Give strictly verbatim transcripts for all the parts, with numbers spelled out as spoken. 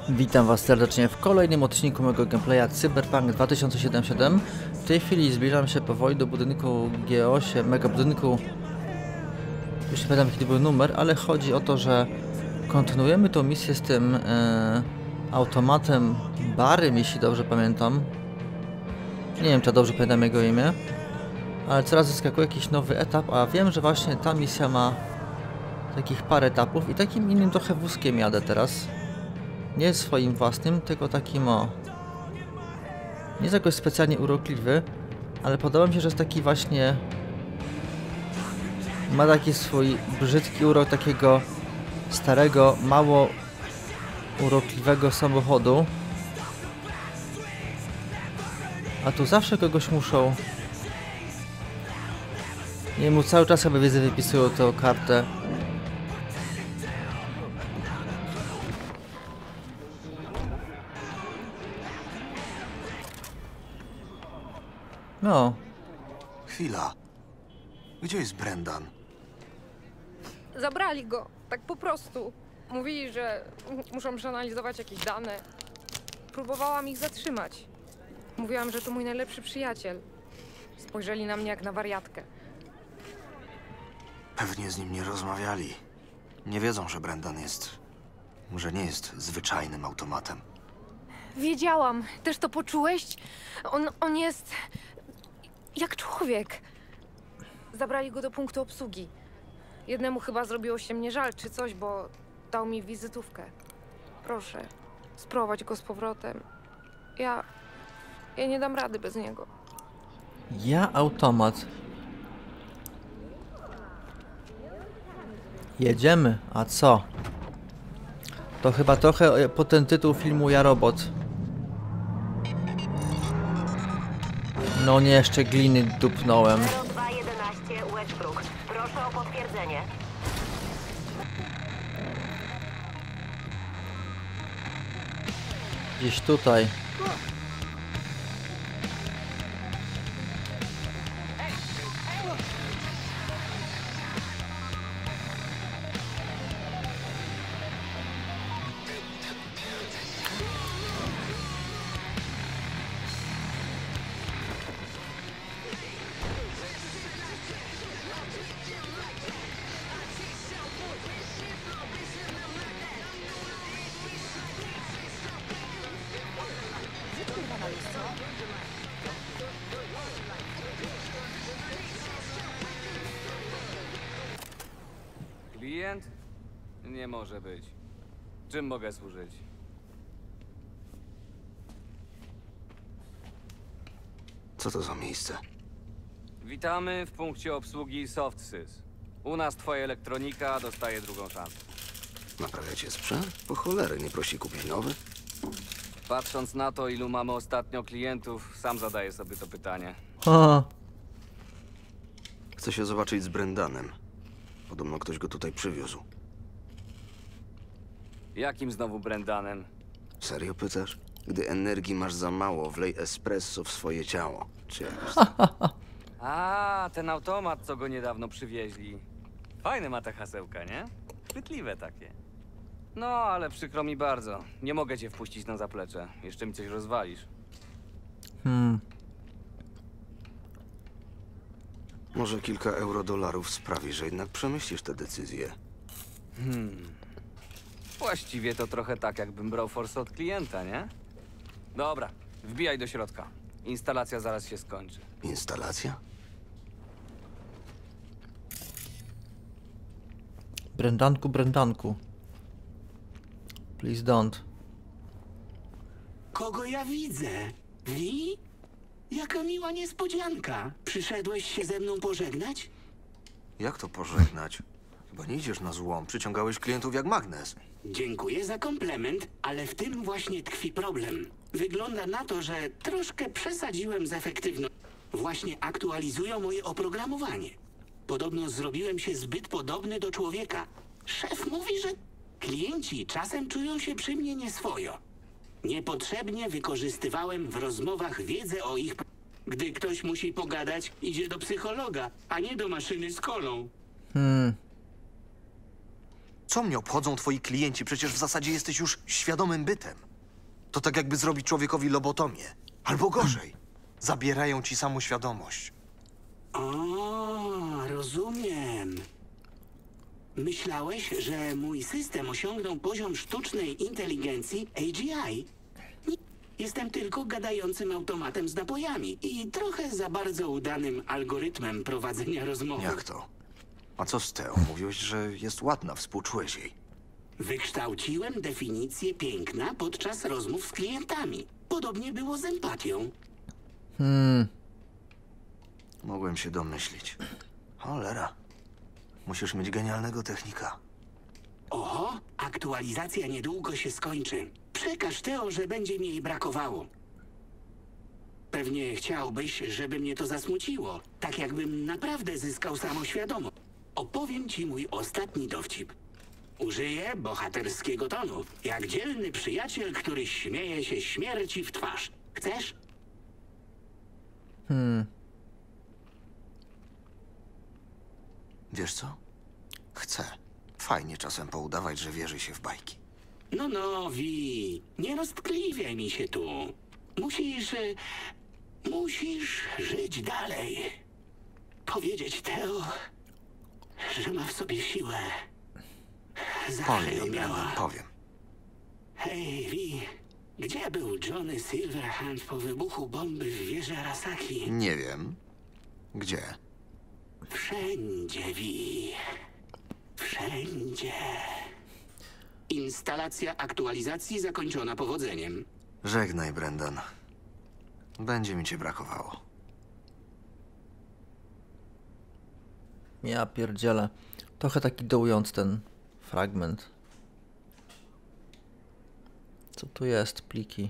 Witam Was serdecznie w kolejnym odcinku mojego gameplaya Cyberpunk dwa tysiące siedemdziesiąt siedem. W tej chwili zbliżam się powoli do budynku G osiem, mega budynku. Już nie pamiętam jaki był numer, ale chodzi o to, że kontynuujemy tą misję z tym e, automatem Barrym, jeśli dobrze pamiętam. Nie wiem, czy dobrze pamiętam jego imię, ale coraz wyskakuje jakiś nowy etap, a wiem, że właśnie ta misja ma takich parę etapów i takim innym trochę wózkiem jadę teraz. Nie swoim własnym, tylko takim o... Nie jest jakoś specjalnie urokliwy, ale podoba mi się, że jest taki właśnie... Ma taki swój brzydki urok takiego starego, mało urokliwego samochodu. A tu zawsze kogoś muszą... Nie mu cały czas chyba wiedzę wypisują tę kartę. No. Chwila. Gdzie jest Brendan? Zabrali go, tak po prostu. Mówili, że muszą przeanalizować jakieś dane. Próbowałam ich zatrzymać. Mówiłam, że to mój najlepszy przyjaciel. Spojrzeli na mnie jak na wariatkę. Pewnie z nim nie rozmawiali. Nie wiedzą, że Brendan jest... że nie jest zwyczajnym automatem. Wiedziałam. Też to poczułeś? On, on jest... jak człowiek. Zabrali go do punktu obsługi. Jednemu chyba zrobiło się mnie żal czy coś, bo dał mi wizytówkę. Proszę, sprowadź go z powrotem. Ja... ja nie dam rady bez niego. Ja automat. Jedziemy, a co? To chyba trochę po ten tytuł filmu Ja Robot. No nie, jeszcze gliny dupnąłem. zero dwa jedenaście Westbrook. Proszę o potwierdzenie. Gdzieś tutaj. Klient? Nie może być. Czym mogę służyć? Co to za miejsce? Witamy w punkcie obsługi SoftSys. U nas twoja elektronika dostaje drugą szansę. Naprawiacie sprzęt? Po cholery, nie prosi kupić nowy? Patrząc na to, ilu mamy ostatnio klientów, sam zadaję sobie to pytanie. Ha. Chcę się zobaczyć z Brendanem. Podobno ktoś go tutaj przywiózł. Jakim znowu Brendanem? Serio pytasz? Gdy energii masz za mało, wlej espresso w swoje ciało. Czy jakoś... A, ten automat, co go niedawno przywieźli. Fajne ma te hasełka, nie? Chwytliwe takie. No, ale przykro mi bardzo. Nie mogę cię wpuścić na zaplecze. Jeszcze mi coś rozwalisz. Hmm. Może kilka euro dolarów sprawi, że jednak przemyślisz tę decyzję. Hmm. Właściwie to trochę tak, jakbym brał forsę od klienta, nie? Dobra, wbijaj do środka. Instalacja zaraz się skończy. Instalacja? Brendanku, Brendanku. Please don't. Kogo ja widzę? Wi? Jaka miła niespodzianka. Przyszedłeś się ze mną pożegnać? Jak to pożegnać? Chyba nie idziesz na złom. Przyciągałeś klientów jak magnes. Dziękuję za komplement, ale w tym właśnie tkwi problem. Wygląda na to, że troszkę przesadziłem z efektywnością. Właśnie aktualizują moje oprogramowanie. Podobno zrobiłem się zbyt podobny do człowieka. Szef mówi, że klienci czasem czują się przy mnie nieswojo. Niepotrzebnie wykorzystywałem w rozmowach wiedzę o ich... Gdy ktoś musi pogadać, idzie do psychologa, a nie do maszyny z kolą. Hmm. Co mnie obchodzą twoi klienci? Przecież w zasadzie jesteś już świadomym bytem. To tak jakby zrobić człowiekowi lobotomię. Albo gorzej. Zabierają ci samą świadomość. O, rozumiem. Myślałeś, że mój system osiągnął poziom sztucznej inteligencji A G I? Nie. Jestem tylko gadającym automatem z napojami i trochę za bardzo udanym algorytmem prowadzenia rozmowy. Jak to? A co z Teo? Mówiłeś, że jest ładna, współczułeś jej. Wykształciłem definicję piękna podczas rozmów z klientami. Podobnie było z empatią. Hmm. Mogłem się domyślić. Cholera. Musisz mieć genialnego technika. Oho, aktualizacja niedługo się skończy. Przekaż Teo, że będzie mi jej brakowało. Pewnie chciałbyś, żeby mnie to zasmuciło. Tak jakbym naprawdę zyskał samoświadomość. Opowiem ci mój ostatni dowcip. Użyję bohaterskiego tonu, jak dzielny przyjaciel, który śmieje się śmierci w twarz. Chcesz? Hmm. Wiesz co? Chcę. Fajnie czasem poudawać, że wierzy się w bajki. No, no, Wi, nie roztkliwiaj mi się tu. Musisz... y, Musisz żyć dalej. Powiedzieć Teo, że ma w sobie siłę. Zawsze Powiem ją jej, miała. Brandon, powiem. Hej, Wi, gdzie był Johnny Silverhand po wybuchu bomby w wieży Arasaki? Nie wiem. Gdzie? Wszędzie, Wi. Wszędzie. Instalacja aktualizacji zakończona powodzeniem. Żegnaj, Brendan. Będzie mi cię brakowało. Ja pierdzielę. Trochę taki dołujący ten fragment. Co tu jest? Pliki.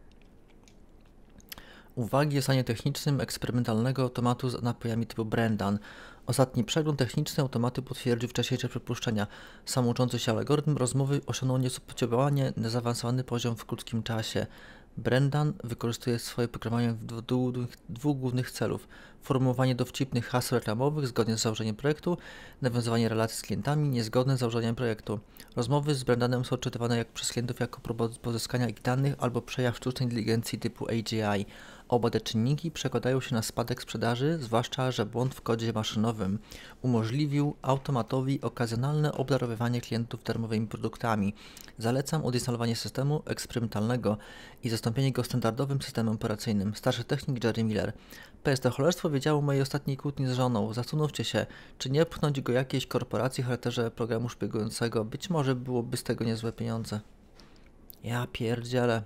Uwagi o stanie technicznym eksperymentalnego automatu z napojami typu Brendan. Ostatni przegląd techniczny automatu potwierdził wcześniejsze przypuszczenia. Sam uczący się algorytm rozmowy osiągnął niespodziewanie na zaawansowany poziom w krótkim czasie. Brendan wykorzystuje swoje programowanie w dwóch, dwóch głównych celów. Formułowanie dowcipnych haseł reklamowych zgodnie z założeniem projektu, nawiązywanie relacji z klientami niezgodne z założeniem projektu. Rozmowy z Brendanem są odczytywane jak przez klientów jako próba pozyskania ich danych albo przejaw sztucznej inteligencji typu A G I. Oba te czynniki przekładają się na spadek sprzedaży, zwłaszcza że błąd w kodzie maszynowym umożliwił automatowi okazjonalne obdarowywanie klientów darmowymi produktami. Zalecam odinstalowanie systemu eksperymentalnego i zastąpienie go standardowym systemem operacyjnym. Starszy technik Jerry Miller. P S to cholerstwo wiedziało o mojej ostatniej kłótni z żoną. Zastanówcie się, czy nie pchnąć go jakiejś korporacji w charakterze programu szpiegującego. Być może byłoby z tego niezłe pieniądze. Ja pierdzielę.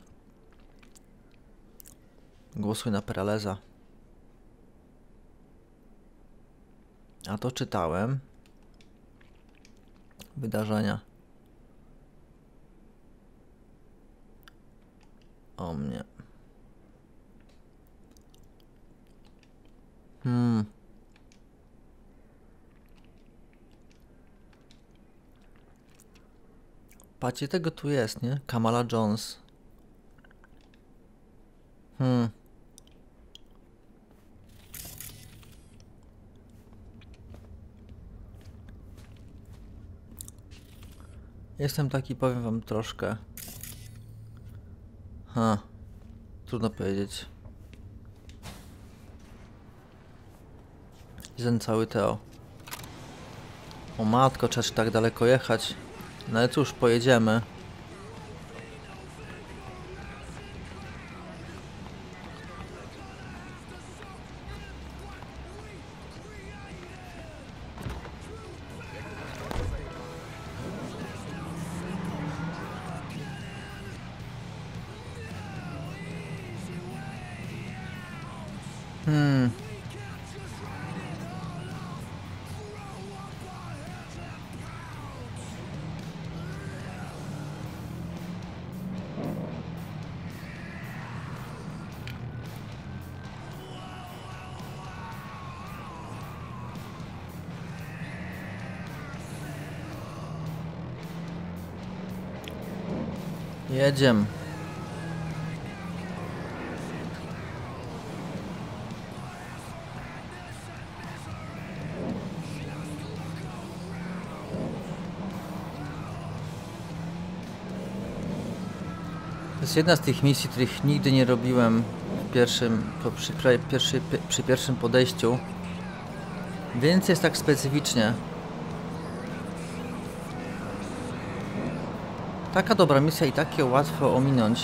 Głosuj na Peraleza. A to czytałem. Wydarzenia. O mnie. Hmm. Patrzcie, tego tu jest, nie? Kamala Jones. Hmm. Jestem taki, powiem wam troszkę. Ha. Trudno powiedzieć. Ten cały Teo. O matko, trzeba tak daleko jechać. No ale cóż, pojedziemy. Hmm. Jedziemy. To jest jedna z tych misji, których nigdy nie robiłem w pierwszym, po, przy, przy, pierwszy, przy pierwszym podejściu. Więc jest tak specyficznie. Taka dobra misja i takie łatwo ominąć.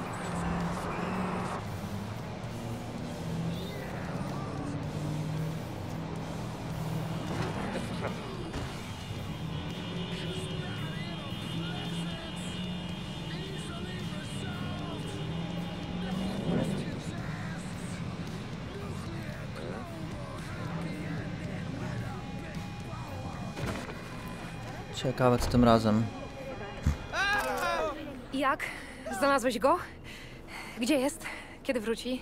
Ciekawe co tym razem. Jak? Znalazłeś go? Gdzie jest? Kiedy wróci?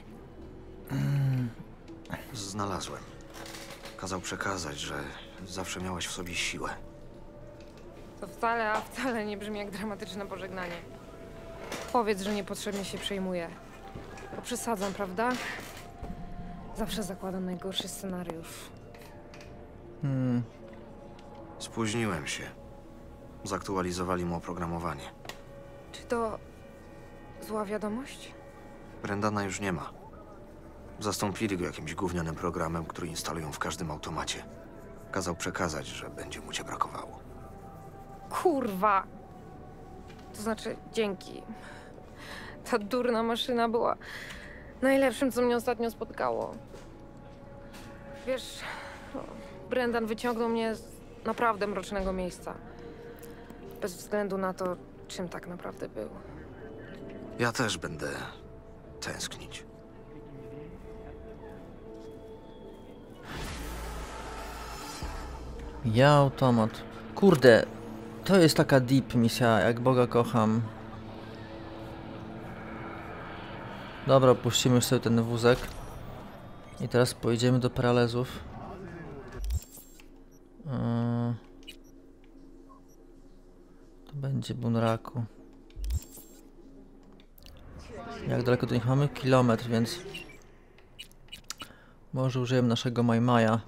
Znalazłem. Kazał przekazać, że zawsze miałaś w sobie siłę. To wcale, a wcale nie brzmi jak dramatyczne pożegnanie. Powiedz, że niepotrzebnie się przejmuje. Bo przesadzam, prawda? Zawsze zakładam najgorszy scenariusz. Hmm. Spóźniłem się. Zaktualizowali mu oprogramowanie. Czy to zła wiadomość? Brendana już nie ma. Zastąpili go jakimś gównianym programem, który instalują w każdym automacie. Kazał przekazać, że będzie mu cię brakowało. Kurwa! To znaczy, dzięki. Ta durna maszyna była najlepszym, co mnie ostatnio spotkało. Wiesz, Brendan wyciągnął mnie z naprawdę mrocznego miejsca. Bez względu na to, czym tak naprawdę był. Ja też będę tęsknić. Ja automat. Kurde, to jest taka deep misja, jak Boga kocham. Dobra, puścimy już sobie ten wózek. I teraz pojedziemy do Paralezów. Yy... To będzie Bunraku. Jak daleko do nich mamy? Kilometr, więc... Może użyjemy naszego Majmaja.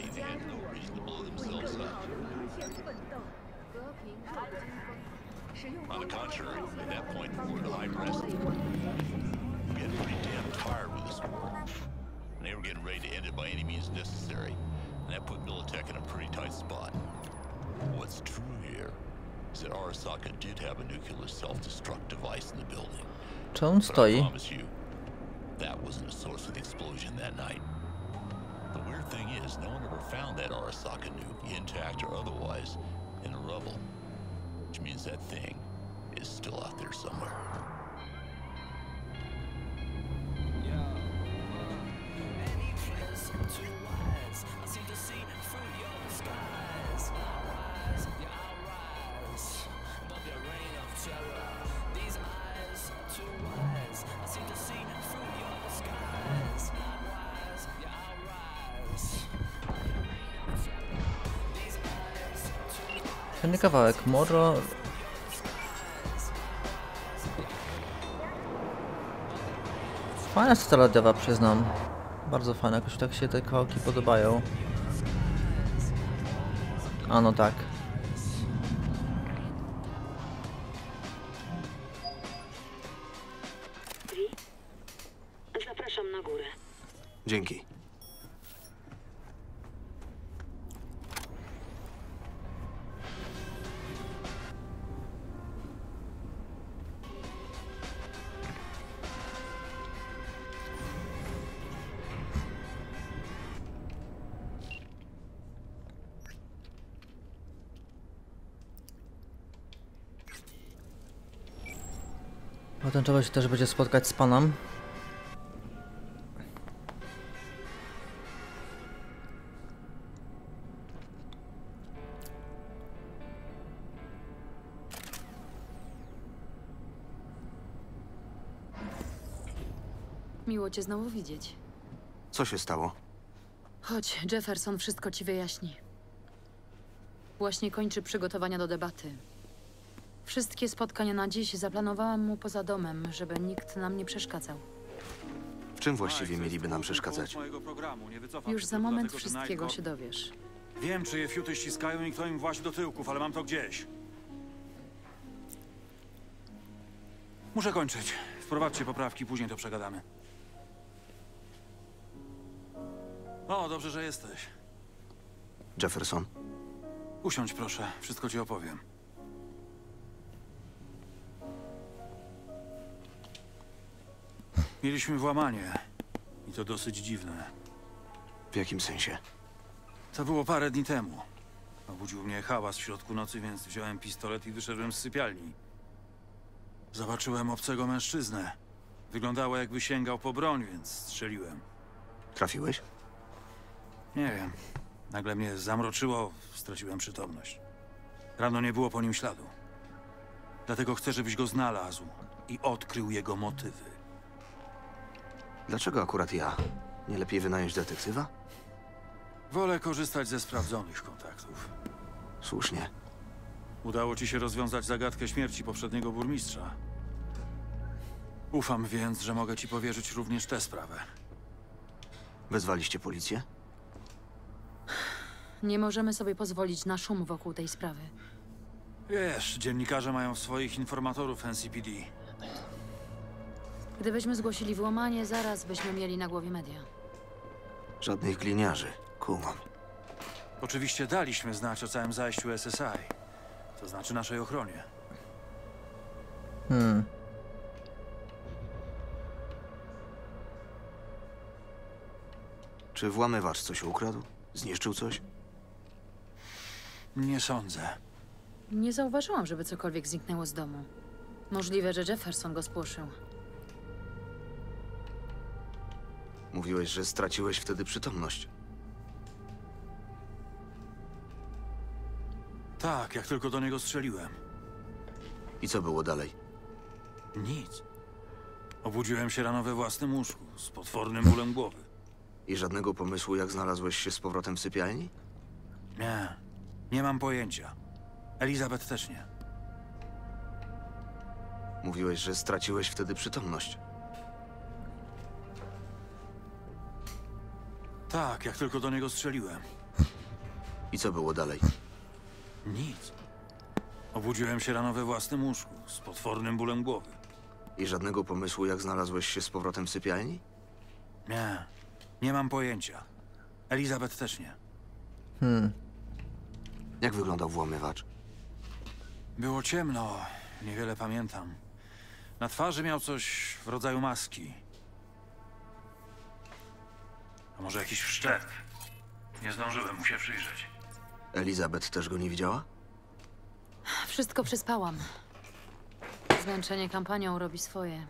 On the contrary, at that point, we were the high press. We got pretty damn tired with this war. And they were getting ready to end it by any means necessary. And that put Militech in a pretty tight spot. What's true here is that Arasaka did have a nuclear self-destruct device in the building. Czy on But I stoi? promise you, that wasn't the source of the explosion that night. The weird thing is, no one ever found that Arasaka nuke, intact or otherwise, in the rubble. Which means that thing is still out there somewhere. Fajny kawałek, Moro. Fajna scena radiowa, przyznam. Bardzo fajna, jakoś tak się te kawałki podobają. A no tak. Zapraszam na górę. Dzięki. Potem trzeba się też będzie spotkać z panem. Miło cię znowu widzieć. Co się stało? Chodź, Jefferson wszystko ci wyjaśni. Właśnie kończy przygotowania do debaty. Wszystkie spotkania na dziś zaplanowałam mu poza domem, żeby nikt nam nie przeszkadzał. W czym właściwie mieliby nam przeszkadzać? Już za moment wszystkiego się dowiesz. Wiem, czyje fiuty ściskają i kto im właśnie do tyłków, ale mam to gdzieś. Muszę kończyć. Wprowadźcie poprawki, później to przegadamy. O, dobrze, że jesteś. Jefferson, Usiądź proszę, wszystko ci opowiem. Mieliśmy włamanie. I to dosyć dziwne. w jakim sensie? To było parę dni temu. Obudził mnie hałas w środku nocy, więc wziąłem pistolet i wyszedłem z sypialni. Zobaczyłem obcego mężczyznę. Wyglądało, jakby sięgał po broń, więc strzeliłem. Trafiłeś? Nie wiem. Nagle mnie zamroczyło, straciłem przytomność. Rano nie było po nim śladu. Dlatego chcę, żebyś go znalazł i odkrył jego motywy. Dlaczego akurat ja? Nie lepiej wynająć detektywa? Wolę korzystać ze sprawdzonych kontaktów. Słusznie. Udało ci się rozwiązać zagadkę śmierci poprzedniego burmistrza. Ufam więc, że mogę ci powierzyć również tę sprawę. Wezwaliście policję? Nie możemy sobie pozwolić na szum wokół tej sprawy. Wiesz, dziennikarze mają swoich informatorów N C P D. Gdybyśmy zgłosili włamanie, zaraz byśmy mieli na głowie media. Żadnych gliniarzy. Kumam. Oczywiście daliśmy znać o całym zajściu S S I. To znaczy naszej ochronie. Hmm. Czy włamywacz coś ukradł? Zniszczył coś? Nie sądzę. Nie zauważyłam, żeby cokolwiek zniknęło z domu. Możliwe, że Jefferson go spłoszył. Mówiłeś, że straciłeś wtedy przytomność. Tak, jak tylko do niego strzeliłem. I co było dalej? Nic. Obudziłem się rano we własnym łóżku, z potwornym bólem głowy. I żadnego pomysłu, jak znalazłeś się z powrotem w sypialni? Nie, nie mam pojęcia. Elizabeth też nie. Mówiłeś, że straciłeś wtedy przytomność. Tak, jak tylko do niego strzeliłem. I co było dalej? Nic. Obudziłem się rano we własnym łóżku, z potwornym bólem głowy. I żadnego pomysłu, jak znalazłeś się z powrotem w sypialni? Nie, nie mam pojęcia. Elizabeth też nie. Hmm. Jak wyglądał włamywacz? Było ciemno, niewiele pamiętam. Na twarzy miał coś w rodzaju maski. A może jakiś wszczep? Nie zdążyłem mu się przyjrzeć. Elizabeth też go nie widziała? Wszystko przespałam. Zmęczenie kampanią robi swoje.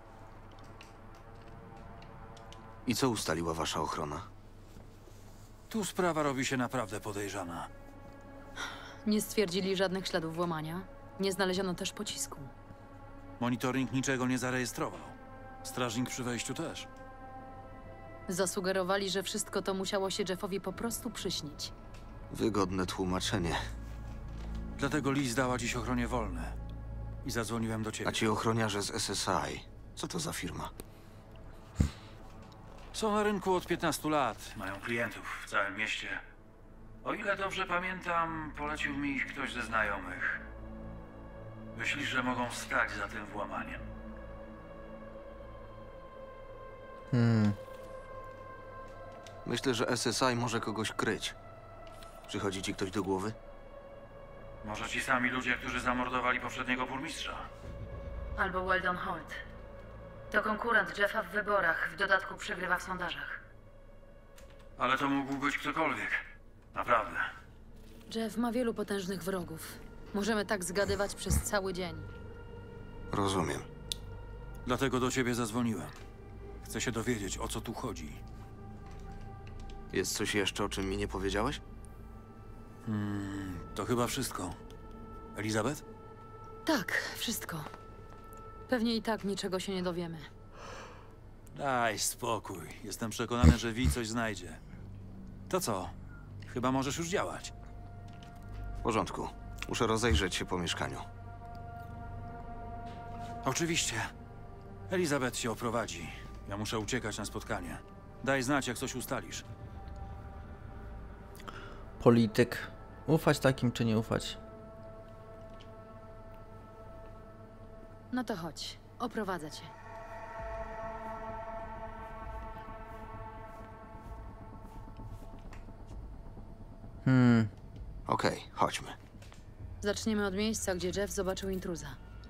I co ustaliła wasza ochrona? Tu sprawa robi się naprawdę podejrzana. Nie stwierdzili żadnych śladów włamania. Nie znaleziono też pocisku. Monitoring niczego nie zarejestrował. Strażnik przy wejściu też. Zasugerowali, że wszystko to musiało się Jeffowi po prostu przyśnić. Wygodne tłumaczenie. Dlatego Liz dała dziś ochronie wolne. I zadzwoniłem do ciebie. A ci ochroniarze z S S I, co to za firma? Są na rynku od piętnastu lat. Mają klientów w całym mieście. O ile dobrze pamiętam, polecił mi ich ktoś ze znajomych. Myślisz, że mogą stać za tym włamaniem? Hmm. Myślę, że S S I może kogoś kryć. Przychodzi ci ktoś do głowy? Może ci sami ludzie, którzy zamordowali poprzedniego burmistrza? Albo Weldon Holt. To konkurent Jeffa w wyborach, w dodatku przegrywa w sondażach. Ale to mógł być ktokolwiek. Naprawdę. Jeff ma wielu potężnych wrogów. Możemy tak zgadywać przez cały dzień. Rozumiem. Dlatego do ciebie zadzwoniłem. Chcę się dowiedzieć, o co tu chodzi. Jest coś jeszcze, o czym mi nie powiedziałeś? Hmm, to chyba wszystko. Elizabeth? Tak, wszystko. Pewnie i tak niczego się nie dowiemy. Daj spokój. Jestem przekonany, że Wi coś znajdzie. To co? Chyba możesz już działać. W porządku. Muszę rozejrzeć się po mieszkaniu. Oczywiście. Elizabeth się oprowadzi. Ja muszę uciekać na spotkanie. Daj znać, jak coś ustalisz. Polityk. Ufać takim czy nie ufać? No to chodź. Oprowadzę cię. Hmm. Okej, chodźmy. Zaczniemy od miejsca, gdzie Jeff zobaczył intruza.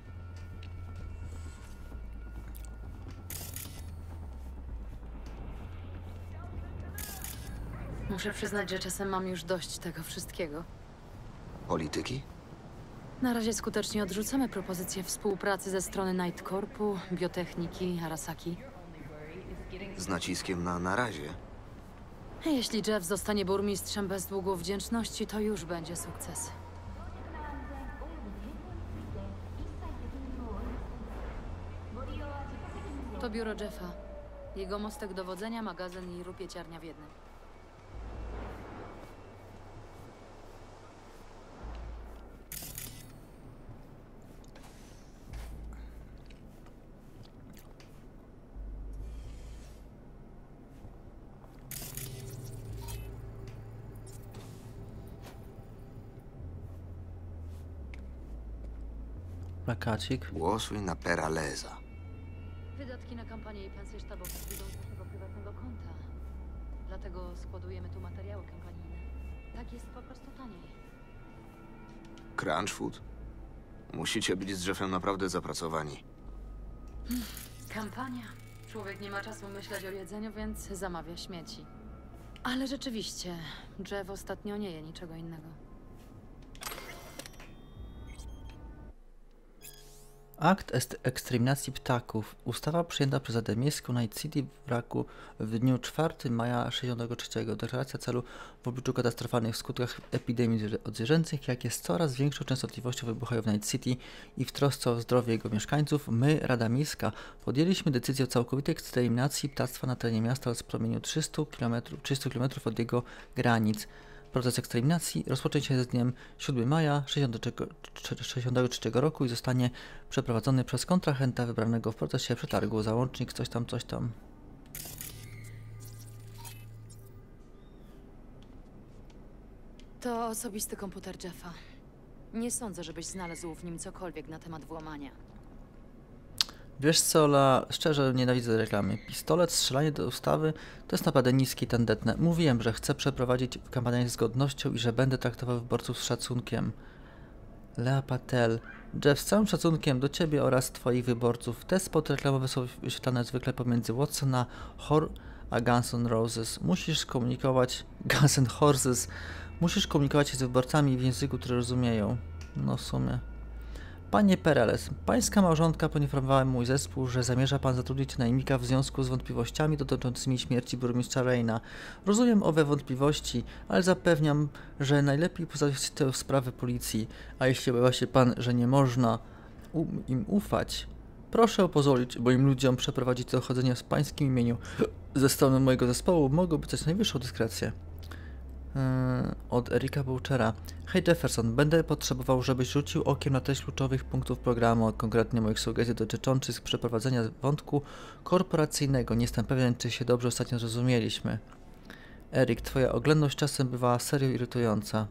Muszę przyznać, że czasem mam już dość tego wszystkiego. Polityki? Na razie skutecznie odrzucamy propozycję współpracy ze strony Night Corpu, biotechniki, Arasaki. Z naciskiem na na razie. Jeśli Jeff zostanie burmistrzem bez długu wdzięczności, to już będzie sukces. To biuro Jeffa. Jego mostek dowodzenia, magazyn i rupieciarnia w jednym. Plakacik. Głosuj na Peraleza. Wydatki na kampanię i pensje sztabowe idą z naszego prywatnego konta. Dlatego składujemy tu materiały kampanijne. Tak jest po prostu taniej. Crunchfood? Musicie być z Jeffem naprawdę zapracowani. Kampania. Człowiek nie ma czasu myśleć o jedzeniu, więc zamawia śmieci. Ale rzeczywiście, Jeff ostatnio nie je niczego innego. Akt est- eksterminacji ptaków. Ustawa przyjęta przez Radę Miejską Night City w braku w dniu czwartego maja sześćdziesiątego trzeciego. Deklaracja celu w obliczu katastrofalnych skutkach epidemii zwierzę- odzwierzęcych, jak jest coraz większą częstotliwością wybuchają w Night City i w trosce o zdrowie jego mieszkańców, my, Rada Miejska, podjęliśmy decyzję o całkowitej eksterminacji ptactwa na terenie miasta w promieniu trzysta kilometrów od jego granic. Proces eksterminacji rozpocznie się z dniem siódmego maja sześćdziesiątego trzeciego roku i zostanie przeprowadzony przez kontrahenta wybranego w procesie przetargu. Załącznik coś tam, coś tam. To osobisty komputer Jeffa. Nie sądzę, żebyś znalazł w nim cokolwiek na temat włamania. Wiesz co, Ola, szczerze nienawidzę reklamy. Pistolet, strzelanie do ustawy to jest naprawdę niskie i tandetne. Mówiłem, że chcę przeprowadzić kampanię z godnością i że będę traktował wyborców z szacunkiem. Lea Patel. Jeff, z całym szacunkiem do ciebie oraz twoich wyborców. Te spoty reklamowe są wyświetlane zwykle pomiędzy Watson a Hor a Guns N' Roses. Musisz komunikować... Guns N' Horses. Musisz komunikować się z wyborcami w języku, który rozumieją. No w sumie... Panie Perales, pańska małżonka poinformowała mój zespół, że zamierza pan zatrudnić najemnika w związku z wątpliwościami dotyczącymi śmierci burmistrza Raina. Rozumiem owe wątpliwości, ale zapewniam, że najlepiej pozostawić tę sprawę policji, a jeśli obawia się pan, że nie można um, im ufać, proszę pozwolić moim ludziom przeprowadzić dochodzenie w pańskim imieniu. Ze strony mojego zespołu mogłoby coś najwyższą dyskrecję. Od Erika Bouchera. Hej Jefferson, będę potrzebował, żebyś rzucił okiem na treść kluczowych punktów programu, konkretnie moich sugestii dotyczących przeprowadzenia wątku korporacyjnego. Nie jestem pewien, czy się dobrze ostatnio zrozumieliśmy. Erik, twoja oględność czasem bywa serio irytująca.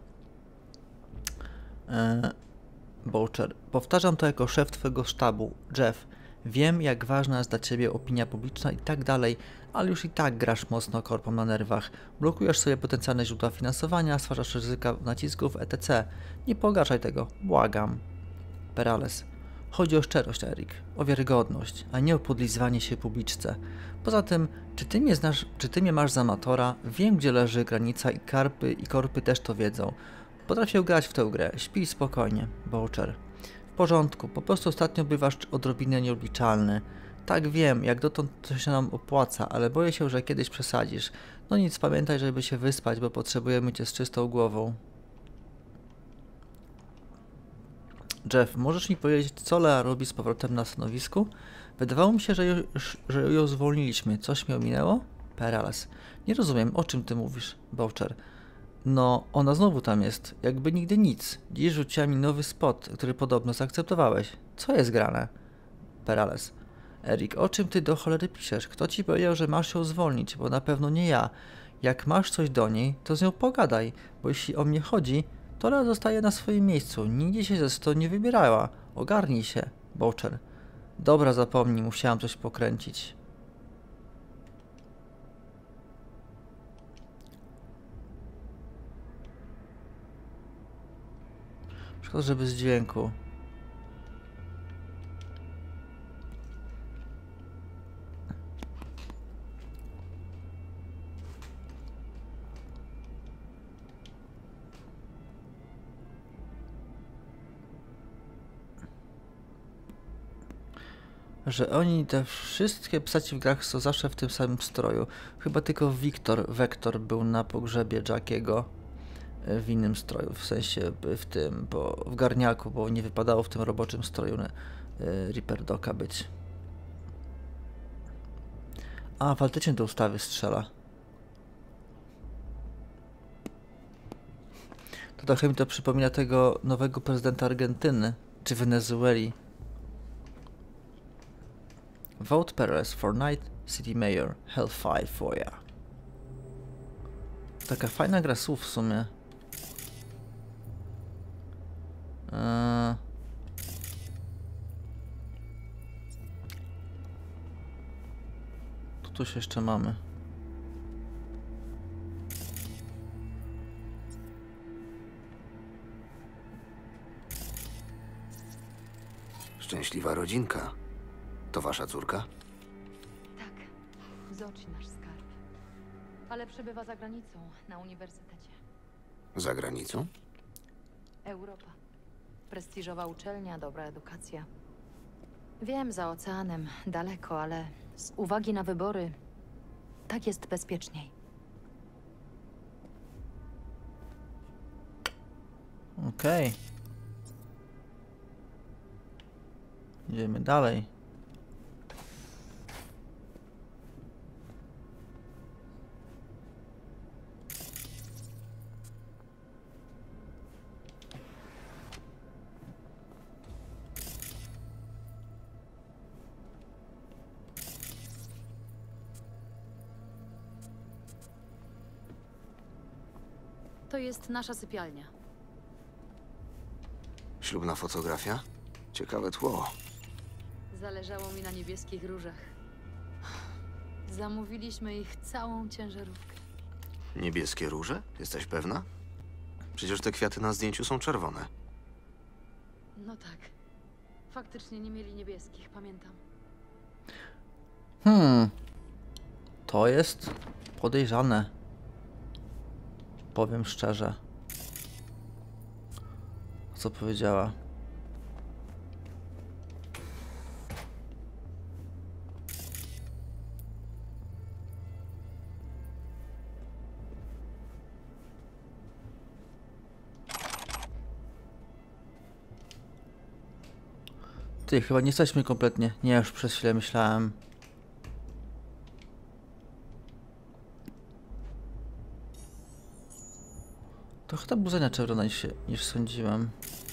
Eee, Boucher, powtarzam to jako szef twojego sztabu. Jeff, wiem, jak ważna jest dla ciebie opinia publiczna i tak dalej, ale już i tak grasz mocno korpom na nerwach. Blokujesz sobie potencjalne źródła finansowania, stwarzasz ryzyka nacisków, et cetera. Nie pogarszaj tego, błagam. Perales. Chodzi o szczerość, Erik, o wiarygodność, a nie o podlizywanie się publiczce. Poza tym, czy ty mnie znasz, czy ty mnie masz za amatora? Wiem, gdzie leży granica i karpy i korpy też to wiedzą. Potrafię grać w tę grę, śpij spokojnie, Boucher. W porządku, po prostu ostatnio bywasz odrobinę nieobliczalny. Tak wiem, jak dotąd to się nam opłaca, ale boję się, że kiedyś przesadzisz. No nic, pamiętaj, żeby się wyspać, bo potrzebujemy cię z czystą głową. Jeff, możesz mi powiedzieć, co Lea robi z powrotem na stanowisku? Wydawało mi się, że, już, że ją zwolniliśmy. Coś mi ominęło? Perales. Nie rozumiem, o czym ty mówisz, Boucher. No, ona znowu tam jest. Jakby nigdy nic. Dziś rzuciła mi nowy spot, który podobno zaakceptowałeś. Co jest grane? Perales. Erik, o czym ty do cholery piszesz? Kto ci powiedział, że masz ją zwolnić? Bo na pewno nie ja. Jak masz coś do niej, to z nią pogadaj, bo jeśli o mnie chodzi, to Lea zostaje na swoim miejscu. Nigdzie się ze sto nie wybierała. Ogarnij się, Boucher. Dobra, zapomnij, musiałem coś pokręcić. Szkoda, że bez dźwięku. Że oni, te wszystkie postaci w grach są zawsze w tym samym stroju. Chyba tylko Wiktor, Vector był na pogrzebie Jackiego w innym stroju, w sensie w tym, bo w garniaku, bo nie wypadało w tym roboczym stroju Reaper Doka być. A, faktycznie do ustawy strzela. To trochę mi to przypomina tego nowego prezydenta Argentyny, czy Wenezueli. Vote Perez for Night City Mayor. Hellfire for ya. Taka fajna gra słów w sumie. Eee... Tu coś jeszcze mamy. Szczęśliwa rodzinka. To wasza córka? Tak, Zoci nasz skarb. Ale przebywa za granicą, na uniwersytecie. Za granicą? Europa. Prestiżowa uczelnia, dobra edukacja. Wiem, za oceanem, daleko, ale z uwagi na wybory, tak jest bezpieczniej. Okej. Okay. Idziemy dalej. To jest nasza sypialnia. Ślubna fotografia? Ciekawe tło. Zależało mi na niebieskich różach. Zamówiliśmy ich całą ciężarówkę. Niebieskie róże? Jesteś pewna? Przecież te kwiaty na zdjęciu są czerwone. No tak. Faktycznie nie mieli niebieskich, pamiętam. Hmm. To jest podejrzane. Powiem szczerze. Co powiedziała? Ty, chyba nie jesteśmy kompletnie. Nie, już przez chwilę myślałem. Trochę ta buzenia czerwona niż, niż sądziłem.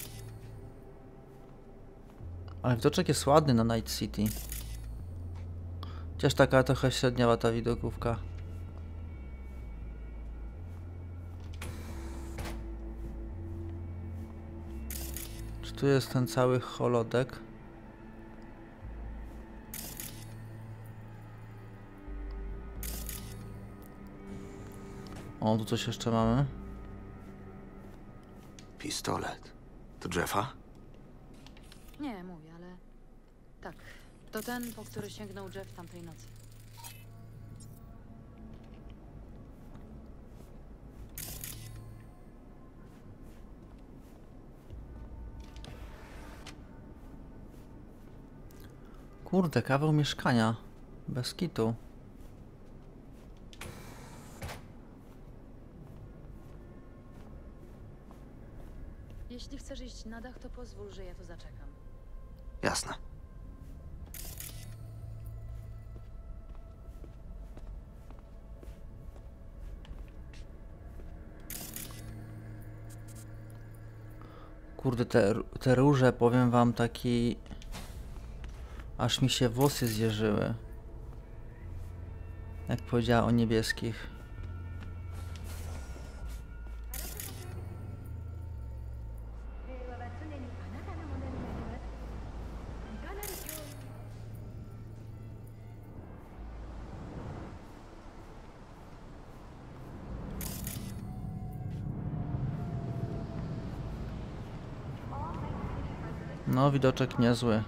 Ale widoczek jest ładny na Night City. Chociaż taka trochę średniała ta widokówka. Czy tu jest ten cały holodeck? O, tu coś jeszcze mamy. Pistolet. To Jeffa? Nie, mój, ale... Tak, to ten, po który sięgnął Jeff tamtej nocy. Kurde, kawał mieszkania. Bez kitu. Jeśli chcesz iść na dach, to pozwól, że ja tu zaczekam. Jasne. Kurde, te, te róże, powiem wam, taki... Aż mi się włosy zjeżyły. Jak powiedziała o niebieskich. No, widoczek niezły.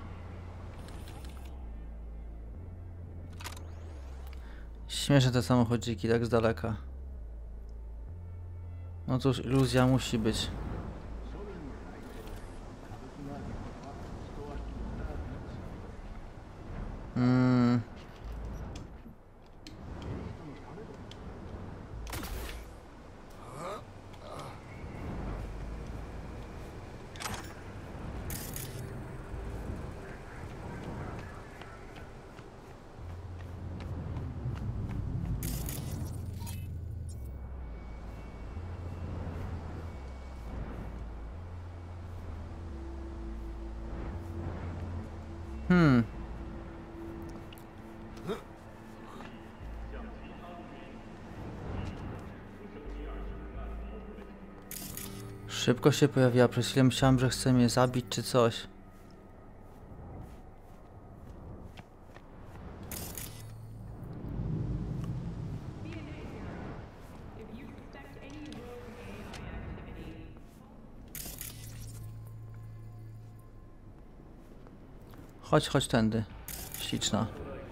Śmieszne te samochodziki tak z daleka. No cóż, iluzja musi być. Mm. Hmm. Szybko się pojawiła, przez chwilę myślałem, że chce mnie zabić czy coś. Chodź, chodź tędy. Śliczna.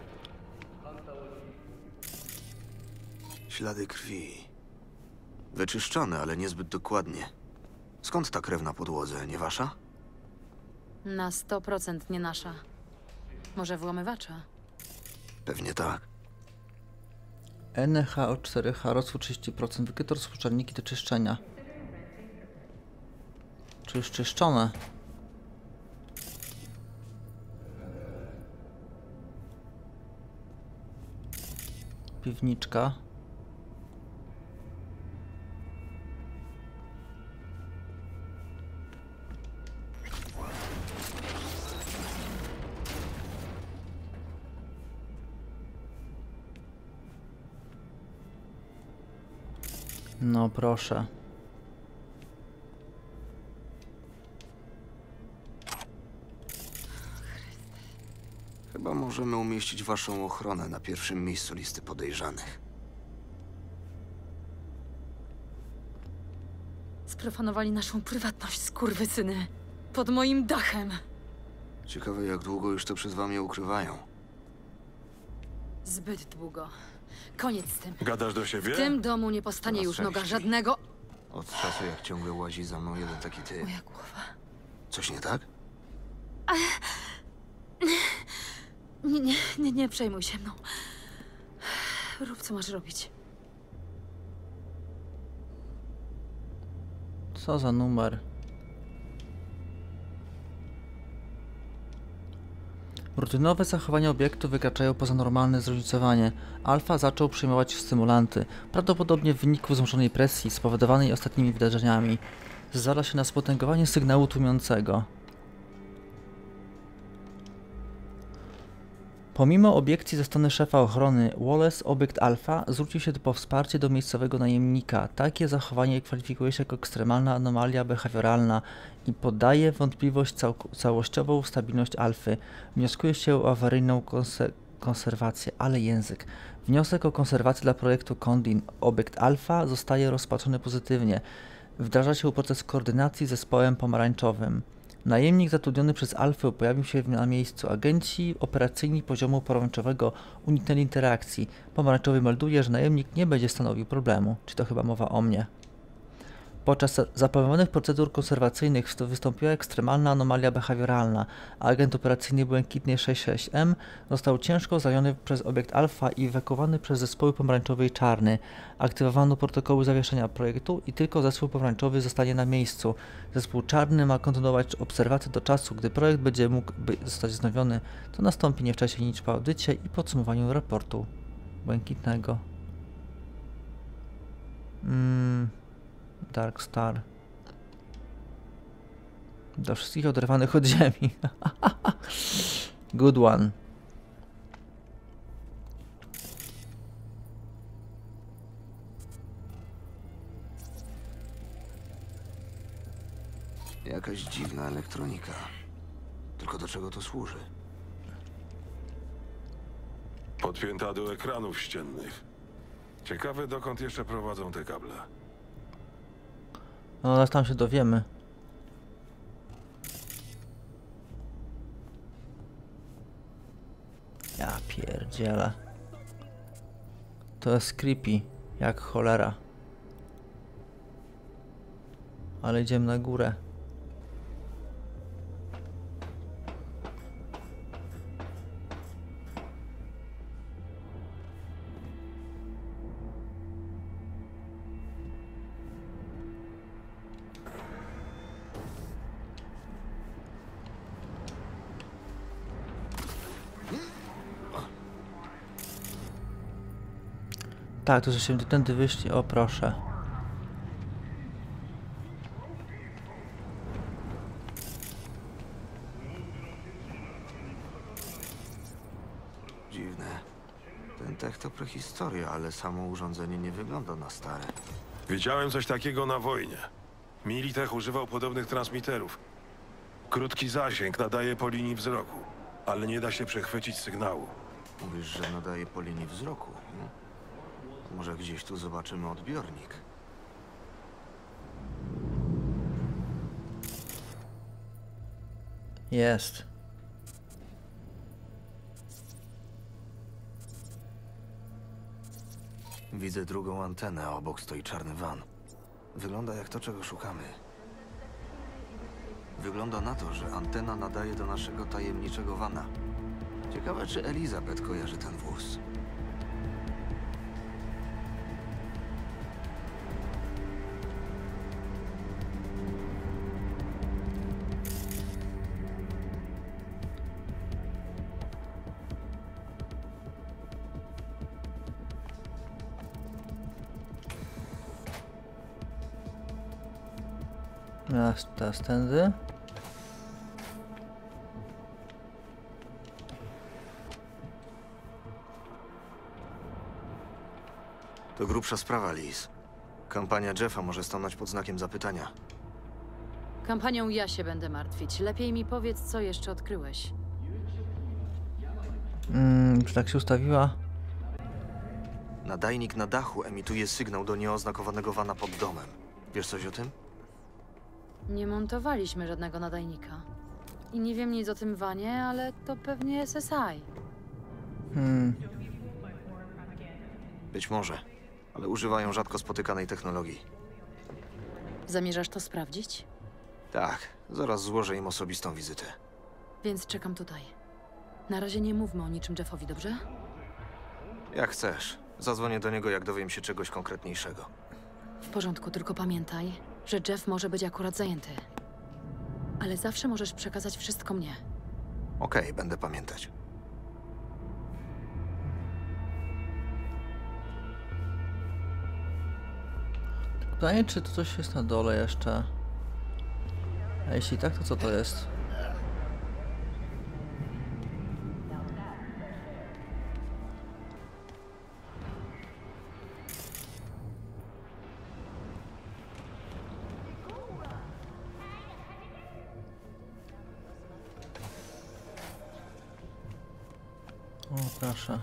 Ślady krwi. Wyczyszczone, ale niezbyt dokładnie. Skąd ta krew na podłodze, nie wasza? Na sto procent nie nasza. Może włamywacza? Pewnie tak. N H O cztery H, roztwór trzydzieści procent, wykryto rozpuszczalniki do czyszczenia. Czy już czyszczone? Piwniczka. No proszę. Chyba możemy umieścić waszą ochronę na pierwszym miejscu listy podejrzanych. Sprofanowali naszą prywatność, skurwysyny. Pod moim dachem. Ciekawe, jak długo już to przed wami ukrywają. Zbyt długo. Koniec z tym. Gadasz do siebie? W tym domu nie postanie Coraz już noga częściej. żadnego... Od czasu, jak ciągle łazi za mną jeden taki ty. Moja głowa. Coś nie tak? Nie, nie, nie, nie przejmuj się mną. Rób, co masz robić. Co za numer? Rutynowe zachowania obiektu wykraczają poza normalne zróżnicowanie. Alfa zaczął przyjmować stymulanty, prawdopodobnie w wyniku wzmożonej presji spowodowanej ostatnimi wydarzeniami. Zezwala się na spotęgowanie sygnału tłumiącego. Pomimo obiekcji ze strony szefa ochrony Wallace, obiekt Alfa zwrócił się po wsparcie do miejscowego najemnika. Takie zachowanie kwalifikuje się jako ekstremalna anomalia behawioralna i poddaje w wątpliwość cał całościową stabilność Alfy. Wnioskuje się o awaryjną konse konserwację, ale język. Wniosek o konserwację dla projektu Condin, obiekt Alfa, zostaje rozpatrzony pozytywnie. Wdraża się proces koordynacji z zespołem pomarańczowym. Najemnik zatrudniony przez Alfę pojawił się na miejscu. Agenci operacyjni poziomu pomarańczowego uniknęli interakcji. Pomarańczowy melduje, że najemnik nie będzie stanowił problemu. Czy to chyba mowa o mnie? Podczas zaplanowanych procedur konserwacyjnych wystąpiła ekstremalna anomalia behawioralna. Agent operacyjny Błękitny sześć sześć M został ciężko zraniony przez obiekt Alfa i ewakuowany przez zespoły pomarańczowy i czarny. Aktywowano protokoły zawieszenia projektu i tylko zespół pomarańczowy zostanie na miejscu. Zespół czarny ma kontynuować obserwację do czasu, gdy projekt będzie mógł zostać wznowiony. To nastąpi nie wcześniej niż po audycie i podsumowaniu raportu Błękitnego. Mm. Dark Star. Do wszystkich oderwanych od ziemi. Good one. Jakaś dziwna elektronika. Tylko do czego to służy? Podpięta do ekranów ściennych. Ciekawe, dokąd jeszcze prowadzą te kable. No, zaraz tam się dowiemy. Ja pierdzielę. To jest creepy, jak cholera. Ale idziemy na górę. Tak, to żeśmy tędy wyszli, o proszę. Dziwne. Ten tech to prehistoria, ale samo urządzenie nie wygląda na stare. Widziałem coś takiego na wojnie. Militech używał podobnych transmiterów. Krótki zasięg nadaje po linii wzroku, ale nie da się przechwycić sygnału. Mówisz, że nadaje po linii wzroku. Hmm? Może gdzieś tu zobaczymy odbiornik. Jest. Widzę drugą antenę, a obok stoi czarny van. Wygląda jak to, czego szukamy. Wygląda na to, że antena nadaje do naszego tajemniczego vana. Ciekawe, czy Elizabeth kojarzy ten wóz. Teraz, teraz tędy. To grubsza sprawa, Liz. Kampania Jeffa może stanąć pod znakiem zapytania. Kampanią ja się będę martwić. Lepiej mi powiedz, co jeszcze odkryłeś. Mm, czy tak się ustawiła? Nadajnik na dachu emituje sygnał do nieoznakowanego vana pod domem. Wiesz coś o tym? Nie montowaliśmy żadnego nadajnika. I nie wiem nic o tym wanie, ale to pewnie S S I. Hmm. Być może, ale używają rzadko spotykanej technologii. Zamierzasz to sprawdzić? Tak, zaraz złożę im osobistą wizytę. Więc czekam tutaj. Na razie nie mówmy o niczym Jeffowi, dobrze? Jak chcesz. Zadzwonię do niego, jak dowiem się czegoś konkretniejszego. W porządku, tylko pamiętaj, że Jeff może być akurat zajęty. Ale zawsze możesz przekazać wszystko mnie. Okej, będę pamiętać. Pytanie, czy to coś jest na dole jeszcze? A jeśli tak, to co to jest? O, proszę.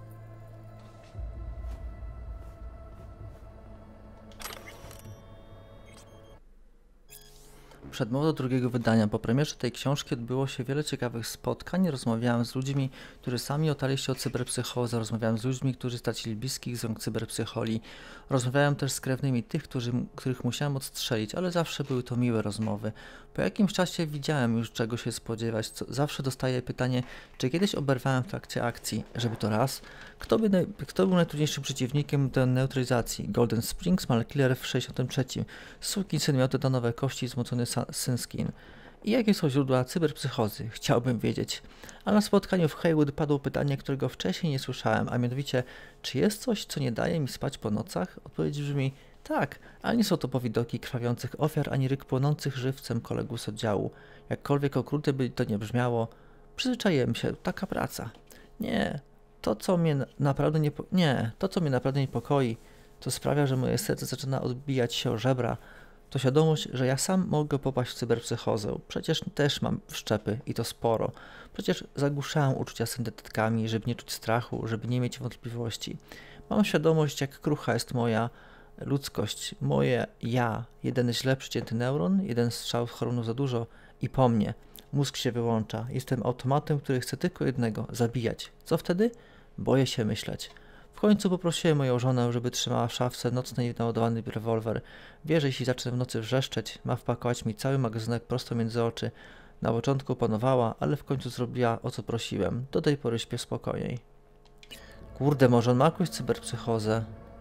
Przedmową do drugiego wydania. Po premierze tej książki odbyło się wiele ciekawych spotkań. Rozmawiałem z ludźmi, którzy sami otarli się o cyberpsychozę. Rozmawiałem z ludźmi, którzy stracili bliskich z rąk cyberpsycholi. Rozmawiałem też z krewnymi tych, którzy, których musiałem odstrzelić, ale zawsze były to miłe rozmowy. Po jakimś czasie widziałem już, czego się spodziewać. Co, zawsze dostaję pytanie, czy kiedyś oberwałem w trakcie akcji. Żeby to raz. Kto, by, kto był najtrudniejszym przeciwnikiem do neutralizacji? Golden Springs, Malkiller w sześćdziesiątym trzecim. Sukinsyn miał tytanowe kości, wzmocniony Synskin. I jakie są źródła cyberpsychozy? Chciałbym wiedzieć. A na spotkaniu w Haywood padło pytanie, którego wcześniej nie słyszałem, a mianowicie, czy jest coś, co nie daje mi spać po nocach? Odpowiedź brzmi, tak, ale nie są to powidoki krwawiących ofiar, ani ryk płonących żywcem kolegów z oddziału. Jakkolwiek okrutnie by to nie brzmiało, przyzwyczaiłem się, taka praca. Nie, to co mnie naprawdę nie, nie, to co mnie naprawdę niepokoi, to sprawia, że moje serce zaczyna odbijać się o żebra, to świadomość, że ja sam mogę popaść w cyberpsychozę. Przecież też mam wszczepy i to sporo. Przecież zagłuszałem uczucia syntetykami, żeby nie czuć strachu, żeby nie mieć wątpliwości. Mam świadomość, jak krucha jest moja ludzkość, moje ja, jeden źle przycięty neuron, jeden strzał z hormonu za dużo i po mnie. Mózg się wyłącza. Jestem automatem, który chce tylko jednego – zabijać. Co wtedy? Boję się myśleć. W końcu poprosiłem moją żonę, żeby trzymała w szafce nocnej naładowany rewolwer. Wie, że jeśli zacznę w nocy wrzeszczeć, ma wpakować mi cały magazynek prosto między oczy. Na początku panowała, ale w końcu zrobiła, o co prosiłem. Do tej pory śpię spokojniej. Kurde, może on ma jakąś cyberpsychozę?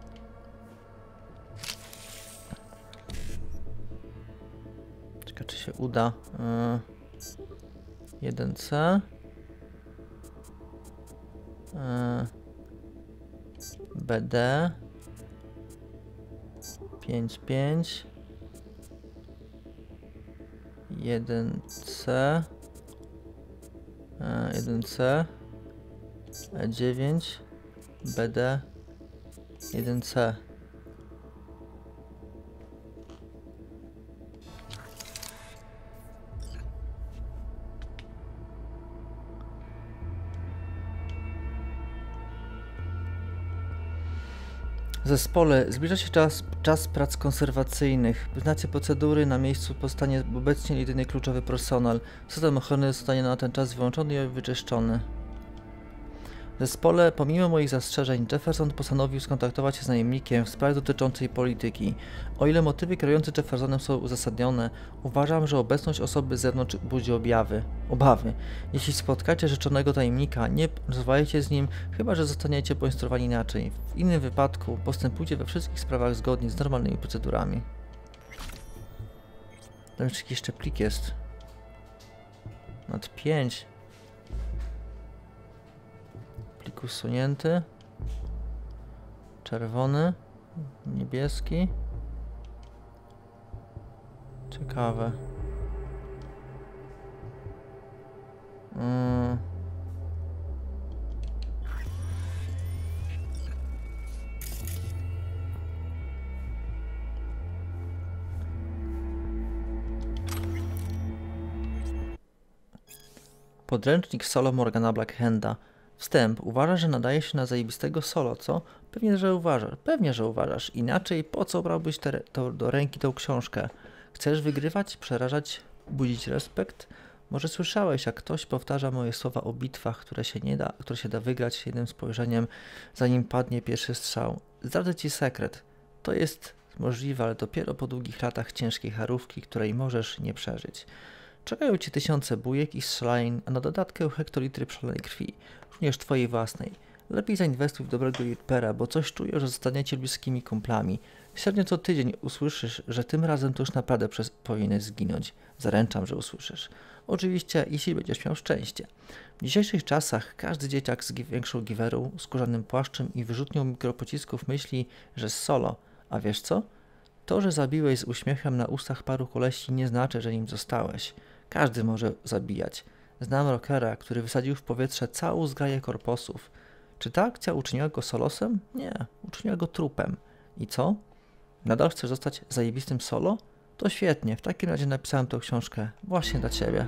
Czekaj, czy się uda. Yy. jeden C. Yy. B D. pięć pięć. jeden C. Yy, jeden C. E dziewięć. B D. jeden C. Zespole, zbliża się czas, czas prac konserwacyjnych. Wyznacie procedury, na miejscu powstanie obecnie jedyny kluczowy personel. System ochrony zostanie na ten czas wyłączony i wyczyszczony. Zespole, pomimo moich zastrzeżeń, Jefferson postanowił skontaktować się z najemnikiem w sprawie dotyczącej polityki. O ile motywy kierujące Jeffersonem są uzasadnione, uważam, że obecność osoby z zewnątrz budzi objawy, obawy. Jeśli spotkacie rzeczonego tajemnika, nie rozmawiajcie z nim, chyba że zostaniecie poinstruowani inaczej. W innym wypadku postępujcie we wszystkich sprawach zgodnie z normalnymi procedurami. Tam jeszcze jakiś plik jest. Nad pięć. Plik usunięty. Czerwony. Niebieski. Ciekawe. Mm. Podręcznik solo Morgana Blackhanda. Wstęp. Uważasz, że nadaje się na zajebistego solo, co? Pewnie, że uważasz. Pewnie, że uważasz. Inaczej po co brałbyś te, to, do ręki tą książkę? Chcesz wygrywać, przerażać, budzić respekt? Może słyszałeś, jak ktoś powtarza moje słowa o bitwach, które się nie da, które się da wygrać jednym spojrzeniem, zanim padnie pierwszy strzał. Zdradzę ci sekret. To jest możliwe, ale dopiero po długich latach ciężkiej charówki, której możesz nie przeżyć. Czekają ci tysiące bujek i strzelanin, a na dodatkę hektolitry przelanej krwi, również twojej własnej. Lepiej zainwestuj w dobrego Reapera, bo coś czuję, że zostaniecie bliskimi kumplami. Średnio co tydzień usłyszysz, że tym razem to już naprawdę przez powinieneś zginąć. Zaręczam, że usłyszysz. Oczywiście, jeśli będziesz miał szczęście. W dzisiejszych czasach każdy dzieciak z większą giwerą, skórzanym płaszczem i wyrzutnią mikropocisków myśli, że z solo. A wiesz co? To, że zabiłeś z uśmiechem na ustach paru koleści, nie znaczy, że nim zostałeś. Każdy może zabijać. Znam rockera, który wysadził w powietrze całą zgraję korposów. Czy ta akcja uczyniła go solosem? Nie, uczyniła go trupem. I co? Nadal chcesz zostać zajebistym solo? To świetnie, w takim razie napisałem tę książkę właśnie dla ciebie.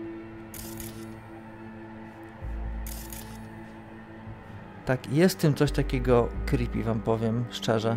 Tak, jest w tym coś takiego creepy, wam powiem szczerze.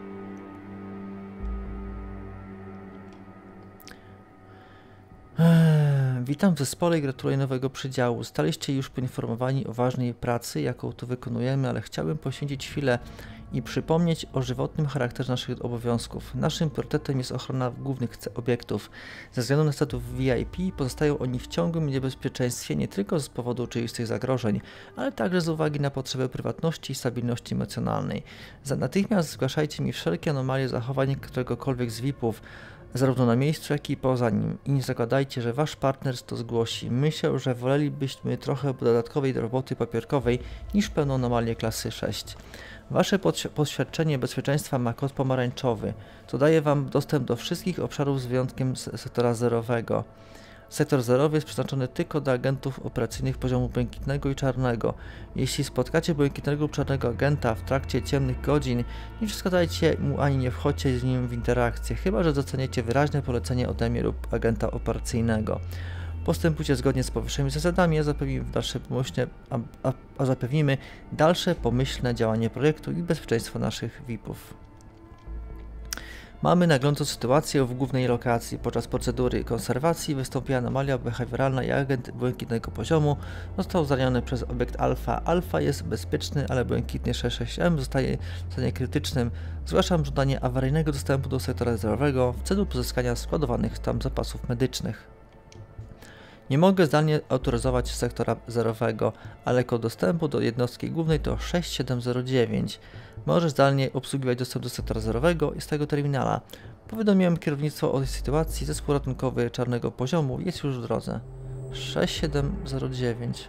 Eee, witam w zespole i gratuluję nowego przydziału. Zostaliście już poinformowani o ważnej pracy, jaką tu wykonujemy, ale chciałbym poświęcić chwilę i przypomnieć o żywotnym charakterze naszych obowiązków. Naszym priorytetem jest ochrona głównych obiektów. Ze względu na status V I P pozostają oni w ciągłym niebezpieczeństwie nie tylko z powodu oczywistych zagrożeń, ale także z uwagi na potrzebę prywatności i stabilności emocjonalnej. Za natychmiast zgłaszajcie mi wszelkie anomalie zachowań któregokolwiek z V I P-ów, zarówno na miejscu, jak i poza nim. I nie zakładajcie, że wasz partner to zgłosi. Myślę, że wolelibyśmy trochę dodatkowej roboty papierkowej niż pełną anomalię klasy sześć. Wasze poświadczenie bezpieczeństwa ma kod pomarańczowy. To daje wam dostęp do wszystkich obszarów z wyjątkiem sektora zerowego. Sektor zerowy jest przeznaczony tylko dla agentów operacyjnych poziomu błękitnego i czarnego. Jeśli spotkacie błękitnego lub czarnego agenta w trakcie ciemnych godzin, nie przeszkadzajcie mu ani nie wchodźcie z nim w interakcję, chyba że doceniecie wyraźne polecenie ode mnie lub agenta operacyjnego. Postępujcie zgodnie z powyższymi zasadami, a zapewnimy dalsze pomyślne, a, a, a zapewnimy dalsze pomyślne działanie projektu i bezpieczeństwo naszych V I P-ów. Mamy naglącą sytuację w głównej lokacji. Podczas procedury konserwacji wystąpiła anomalia behawioralna i agent błękitnego poziomu został zraniony przez obiekt alfa. Alfa jest bezpieczny, ale błękitny sześć sześć M zostaje w stanie krytycznym. Zgłaszam żądanie awaryjnego dostępu do sektora zerowego w celu pozyskania składowanych tam zapasów medycznych. Nie mogę zdalnie autoryzować sektora zerowego, ale kod dostępu do jednostki głównej to sześć siedem zero dziewięć. Możesz zdalnie obsługiwać dostęp do sektora zerowego i z tego terminala. Powiadomiłem kierownictwo o tej sytuacji. Zespół ratunkowy czarnego poziomu jest już w drodze. sześć siedem zero dziewięć.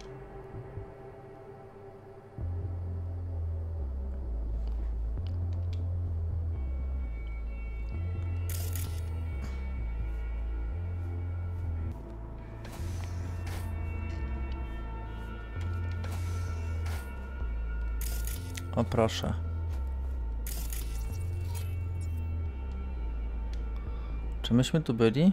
O proszę. Czy myśmy tu byli?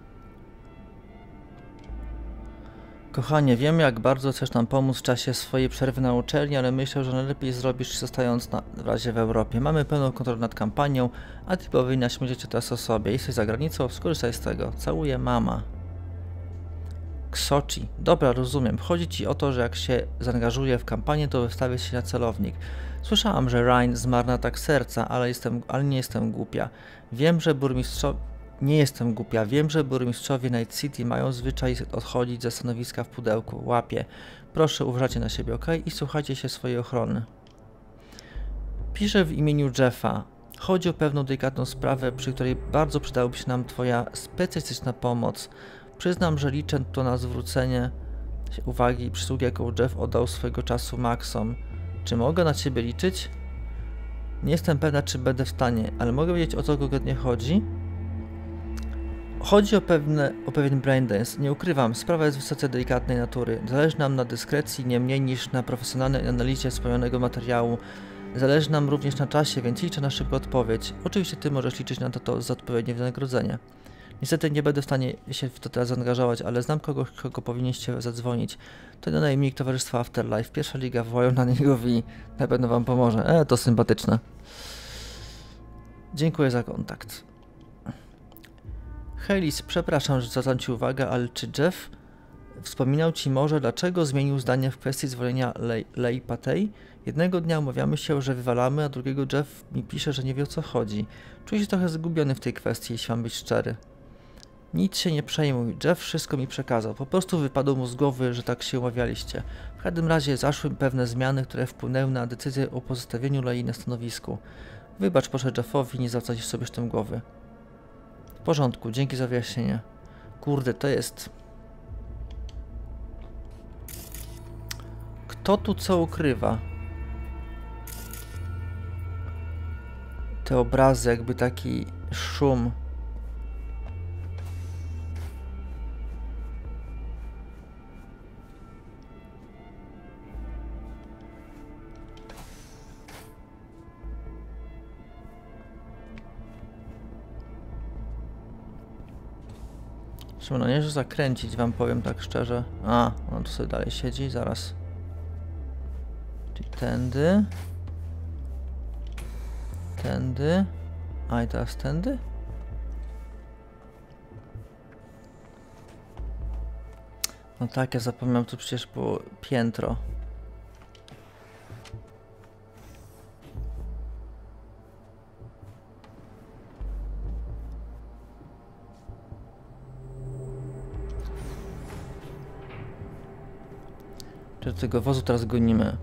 Kochanie, wiem jak bardzo chcesz nam pomóc w czasie swojej przerwy na uczelni, ale myślę, że najlepiej zrobisz zostając na razie w Europie. Mamy pełną kontrolę nad kampanią, a ty powinnaś myśleć teraz o sobie. Jesteś za granicą, skorzystaj z tego. Całuję, mama. Ksochi. Dobra, rozumiem. Chodzi ci o to, że jak się zaangażuję w kampanię, to wystawię się na celownik. Słyszałam, że Ryan zmarł na atak serca, ale, jestem, ale nie jestem głupia. Wiem, że burmistrzowie... Nie jestem głupia. Wiem, że burmistrzowie Night City mają zwyczaj odchodzić ze stanowiska w pudełku. Łapie. Proszę, uważajcie na siebie, ok? I słuchajcie się swojej ochrony. Piszę w imieniu Jeffa. Chodzi o pewną delikatną sprawę, przy której bardzo przydałaby się nam twoja specjalistyczna pomoc. Przyznam, że liczę to na zwrócenie uwagi i przysługi, jaką Jeff oddał swego czasu Maxom. Czy mogę na ciebie liczyć? Nie jestem pewna, czy będę w stanie, ale mogę wiedzieć, o co konkretnie chodzi? Chodzi o, pewne, o pewien braindance. Nie ukrywam, sprawa jest wysoce delikatnej natury. Zależy nam na dyskrecji nie mniej niż na profesjonalnej analizie wspomnianego materiału. Zależy nam również na czasie, więc liczę na szybką odpowiedź. Oczywiście ty możesz liczyć na to, to za odpowiednie wynagrodzenie. Niestety nie będę w stanie się w to teraz zaangażować, ale znam kogoś, kogo powinniście zadzwonić. To najemnik towarzystwa Afterlife. Pierwsza liga wołają na niego i na pewno wam pomoże. E, to sympatyczne. Dziękuję za kontakt. Heilis, przepraszam, że zwracam ci uwagę, ale czy Jeff wspominał ci może, dlaczego zmienił zdanie w kwestii zwolnienia Lei Patei? Jednego dnia umawiamy się, że wywalamy, a drugiego Jeff mi pisze, że nie wie, o co chodzi. Czuję się trochę zgubiony w tej kwestii, jeśli mam być szczery. Nic się nie przejmuj, Jeff wszystko mi przekazał. Po prostu wypadło mu z głowy, że tak się umawialiście. W każdym razie zaszły pewne zmiany, które wpłynęły na decyzję o pozostawieniu Lei na stanowisku. Wybacz proszę Jeffowi, nie zawracać sobie z tym głowy. W porządku, dzięki za wyjaśnienie. Kurde, to jest... Kto tu co ukrywa? Te obrazy, jakby taki szum. Trzeba no nieźle zakręcić, wam powiem tak szczerze. A, on tu sobie dalej siedzi, zaraz. Czyli tędy. Tędy. A i teraz tędy? No tak, ja zapomniałem, tu przecież było piętro. Czy tego wozu teraz gonimy?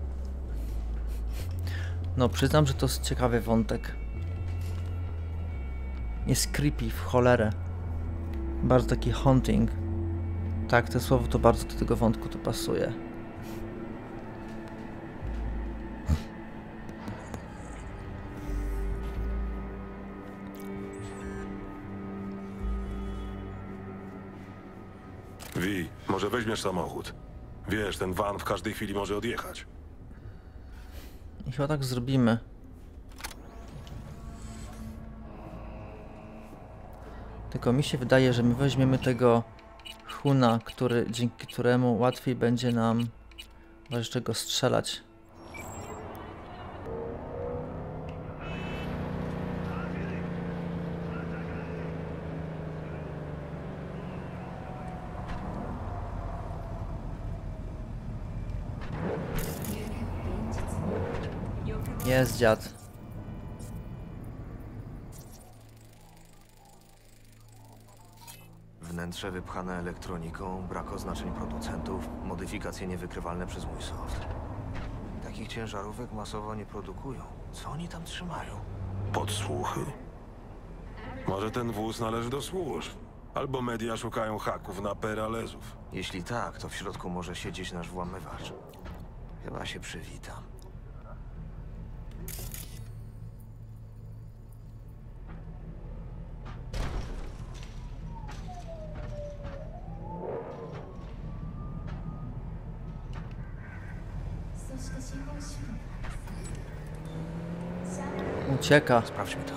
No, przyznam, że to jest ciekawy wątek. Jest creepy w cholerę. Bardzo taki haunting. Tak, to słowo to bardzo do tego wątku to pasuje. Wi, może weźmiesz samochód? Wiesz, ten van w każdej chwili może odjechać. I chyba tak zrobimy. Tylko mi się wydaje, że my weźmiemy tego Huna, który, dzięki któremu łatwiej będzie nam jeszcze go strzelać. Jest dziad. Wnętrze wypchane elektroniką, brak oznaczeń producentów, modyfikacje niewykrywalne przez mój soft. Takich ciężarówek masowo nie produkują. Co oni tam trzymają? Podsłuchy? Może ten wóz należy do służb? Albo media szukają haków na Peralezów. Jeśli tak, to w środku może siedzieć nasz włamywacz. Chyba się przywitam. Ucieka. Sprawdźmy to.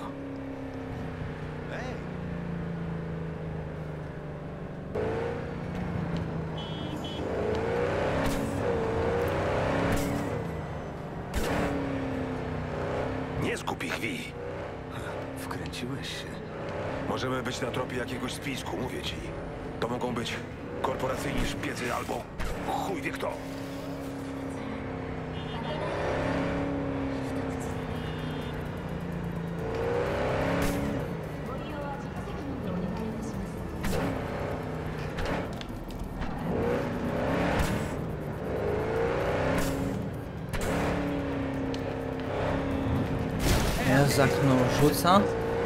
Nie zgub ich, Wi. Wkręciłeś się. Możemy być na tropie jakiegoś spisku, mówię ci. To mogą być korporacyjni szpiecy albo chuj wie kto. Jest okno rzuca.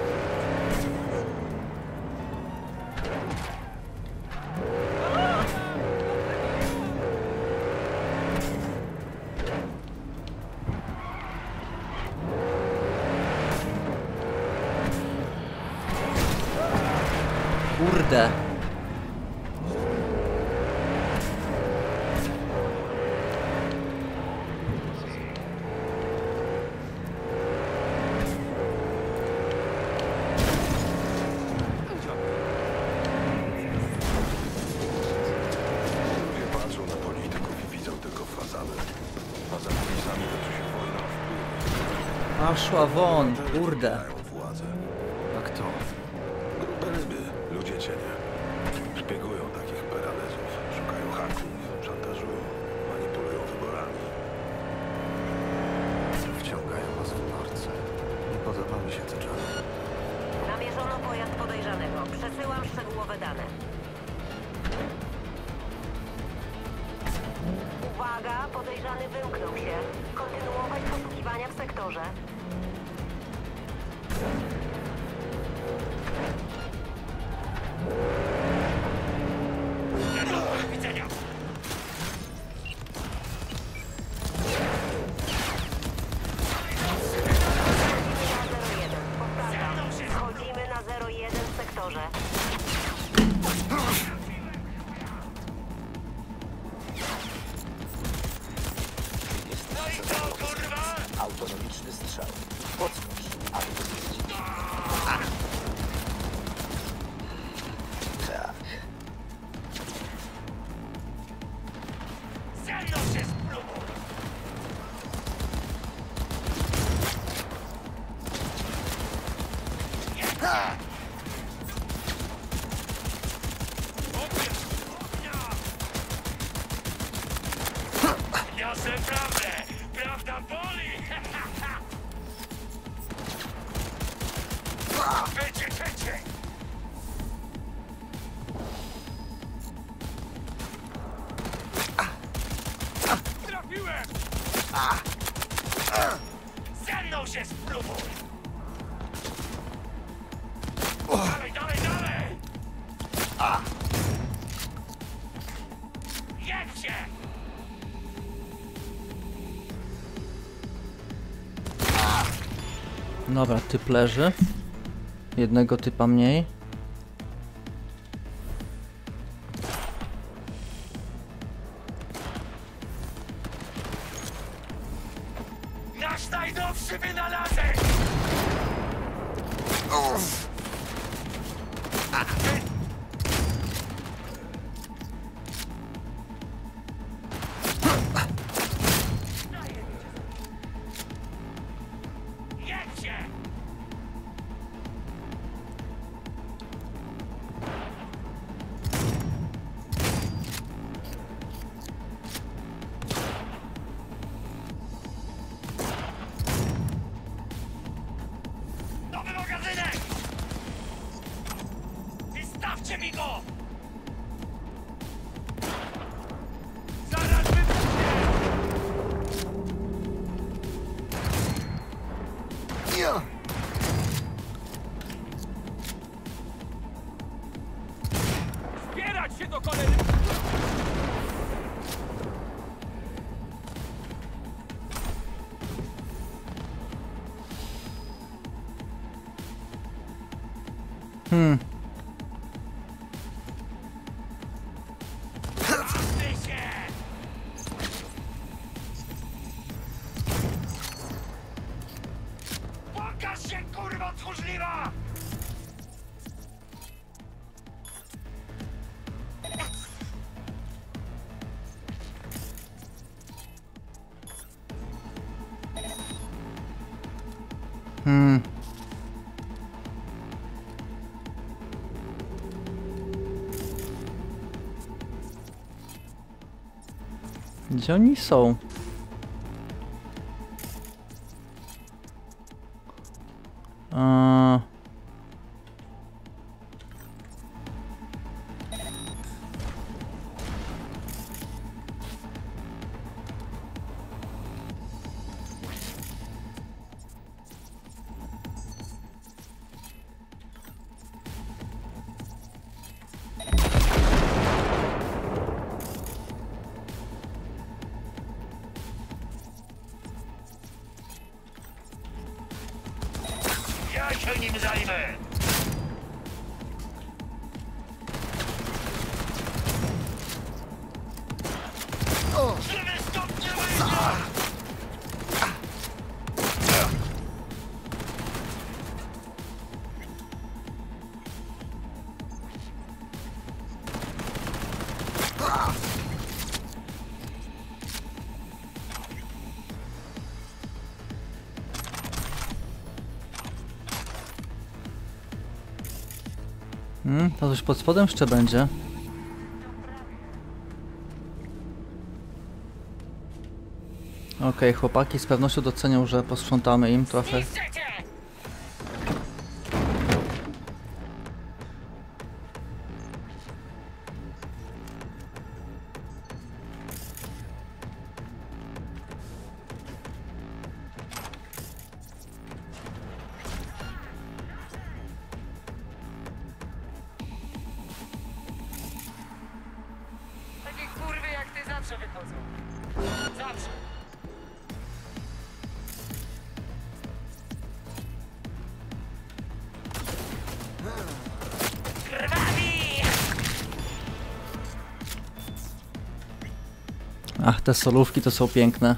Kurde. Ludzie patrzą na polityków i widzą tylko fasadę. A za kulisami toczy się wojna wpływów. Poszła won, kurde. Mają władzę. A kto? Grube ryby, ludzie cienie. Szpiegują takich Peralezów, szukają haków, szantażują, manipulują wyborami. Wciągają was w norce. Nie podoba mi się to, John. Namierzono pojazd podejrzanego. Przesyłam szczegółowe dane. Uwaga, podejrzany wymknął się. Kontynuować poszukiwania w sektorze. Powtarzam, wchodzimy na zero jeden w sektorze. Autonomiczny strzał. Podskocz. Tak. Niosę prawdę! Prawda boli! Wycie, wycie! Trafiłem! Ze mną się spróbuj! Dalej, dalej, dalej! Jedźcie! Dobra, typ leży. Jednego typa mniej. Nasz najnowszy wynalazek! Jedźcie! Hmm. Pokaż się, kurwa, tchórzliwa! Hmm. Gdzie oni są? Eee... Ja się nim zajmę! Żywy stąd nie wyjdzie! Hmm, to coś pod spodem jeszcze będzie. Okej, okay, chłopaki z pewnością docenią, że posprzątamy im trochę. Takie kurwy jak ty zawsze wychodzą. Zawsze. Krwawi! Ach, te solówki to są piękne.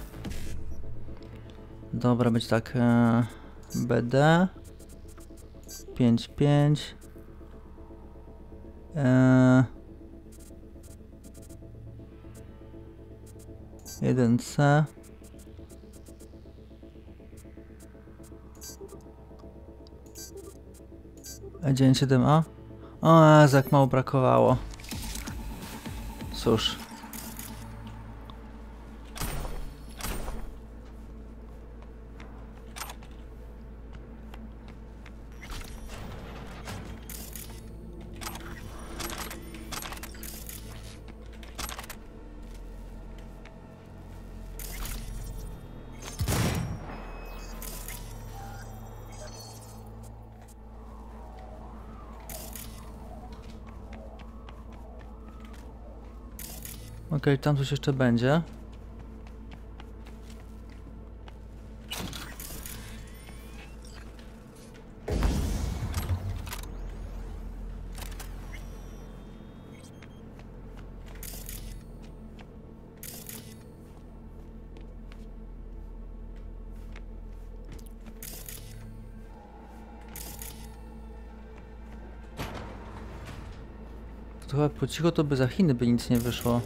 Dobra, być tak. E, B D pięć pięć. E, jeden C. E dziewięć siedem A. O, Jezu, jak mało brakowało. Cóż. Okej, okay, tam coś jeszcze będzie. To chyba po cichu to by za Chiny by nic nie wyszło.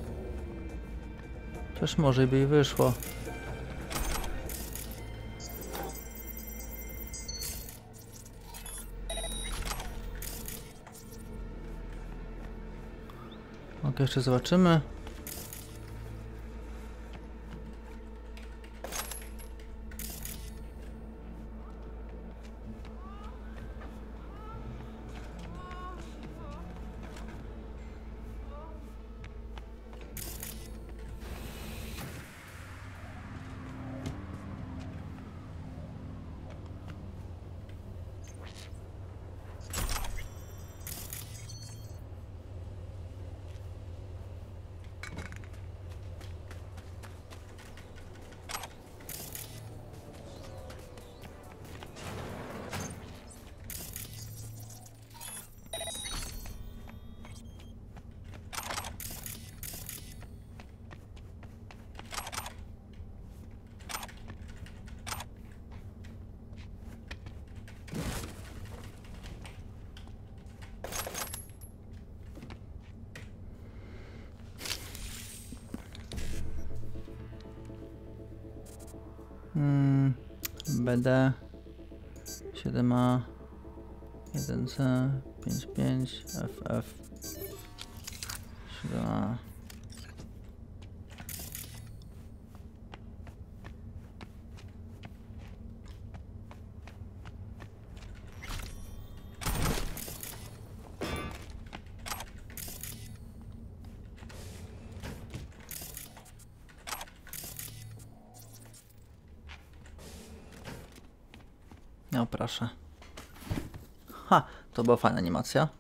Też może by i wyszło. Ok, jeszcze zobaczymy. Hmm, B D siedem A jeden C pięć pięć F F siedem A. No proszę. Ha, to była fajna animacja.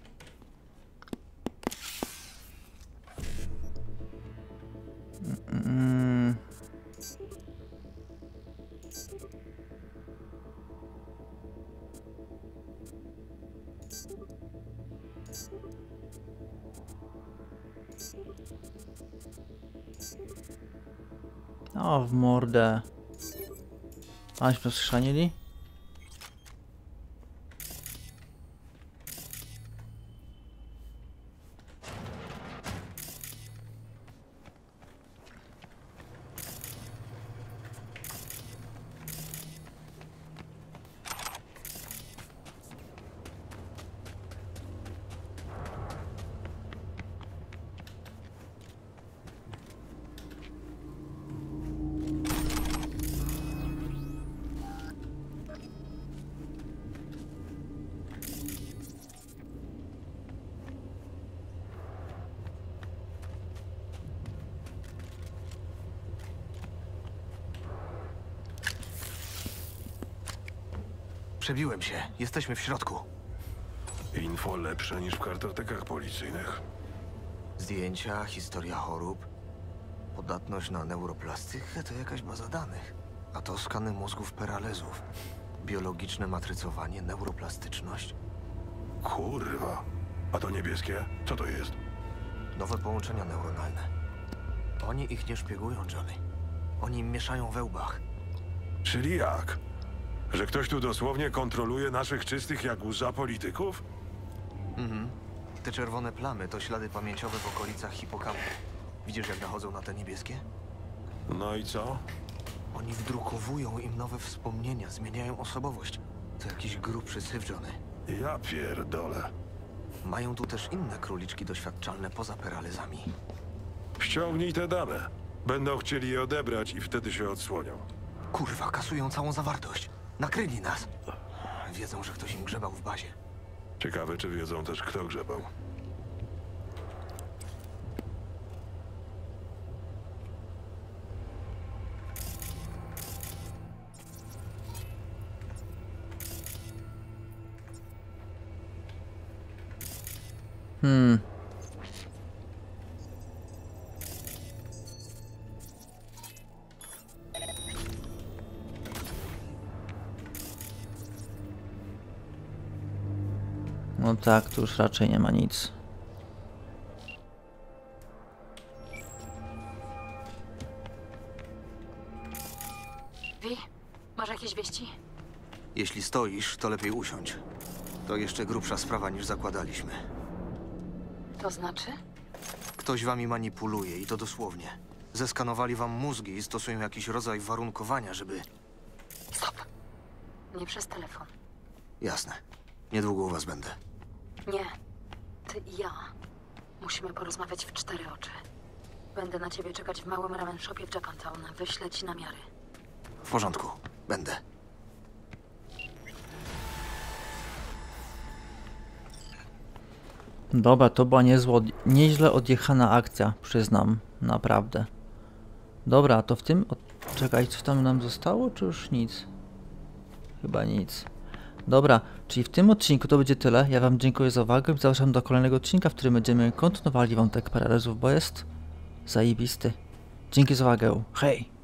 Mm. O, w mordę. Aśmy schrzanili? Przebiłem się. Jesteśmy w środku. Info lepsze niż w kartotekach policyjnych. Zdjęcia, historia chorób, podatność na neuroplastykę to jakaś baza danych. A to skany mózgów peralezów. Biologiczne matrycowanie, neuroplastyczność. Kurwa. A to niebieskie? Co to jest? Nowe połączenia neuronalne. Oni ich nie szpiegują, Johnny. Oni im mieszają we łbach. Czyli jak? Że ktoś tu dosłownie kontroluje naszych czystych jak łza polityków? Mhm. Te czerwone plamy to ślady pamięciowe w okolicach hipokampu. Widzisz, jak nachodzą na te niebieskie? No i co? Oni wdrukowują im nowe wspomnienia, zmieniają osobowość. To jakiś grubszy syf, Johnny. Ja pierdolę. Mają tu też inne króliczki doświadczalne poza peralezami. Ściągnij te dane. Będą chcieli je odebrać i wtedy się odsłonią. Kurwa, kasują całą zawartość. Nakryli nas. Wiedzą, że ktoś im grzebał w bazie. Ciekawe, czy wiedzą też, kto grzebał. Hmm. No tak, tu już raczej nie ma nic. Wi, masz jakieś wieści? Jeśli stoisz, to lepiej usiądź. To jeszcze grubsza sprawa niż zakładaliśmy. To znaczy? Ktoś wami manipuluje i to dosłownie. Zeskanowali wam mózgi i stosują jakiś rodzaj warunkowania, żeby... Stop. Nie przez telefon. Jasne. Niedługo u was będę. Nie. Ty i ja. Musimy porozmawiać w cztery oczy. Będę na ciebie czekać w małym ramen shopie w Japantown. Wyślę ci namiary. W porządku. Będę. Dobra, to była niezło, od... nieźle odjechana akcja, przyznam, naprawdę. Dobra, to w tym... O... Czekaj, coś tam nam zostało, czy już nic? Chyba nic. Dobra, czyli w tym odcinku to będzie tyle. Ja wam dziękuję za uwagę i zapraszam do kolejnego odcinka, w którym będziemy kontynuowali wątek paralezów, bo jest zajebisty. Dzięki za uwagę. Hej!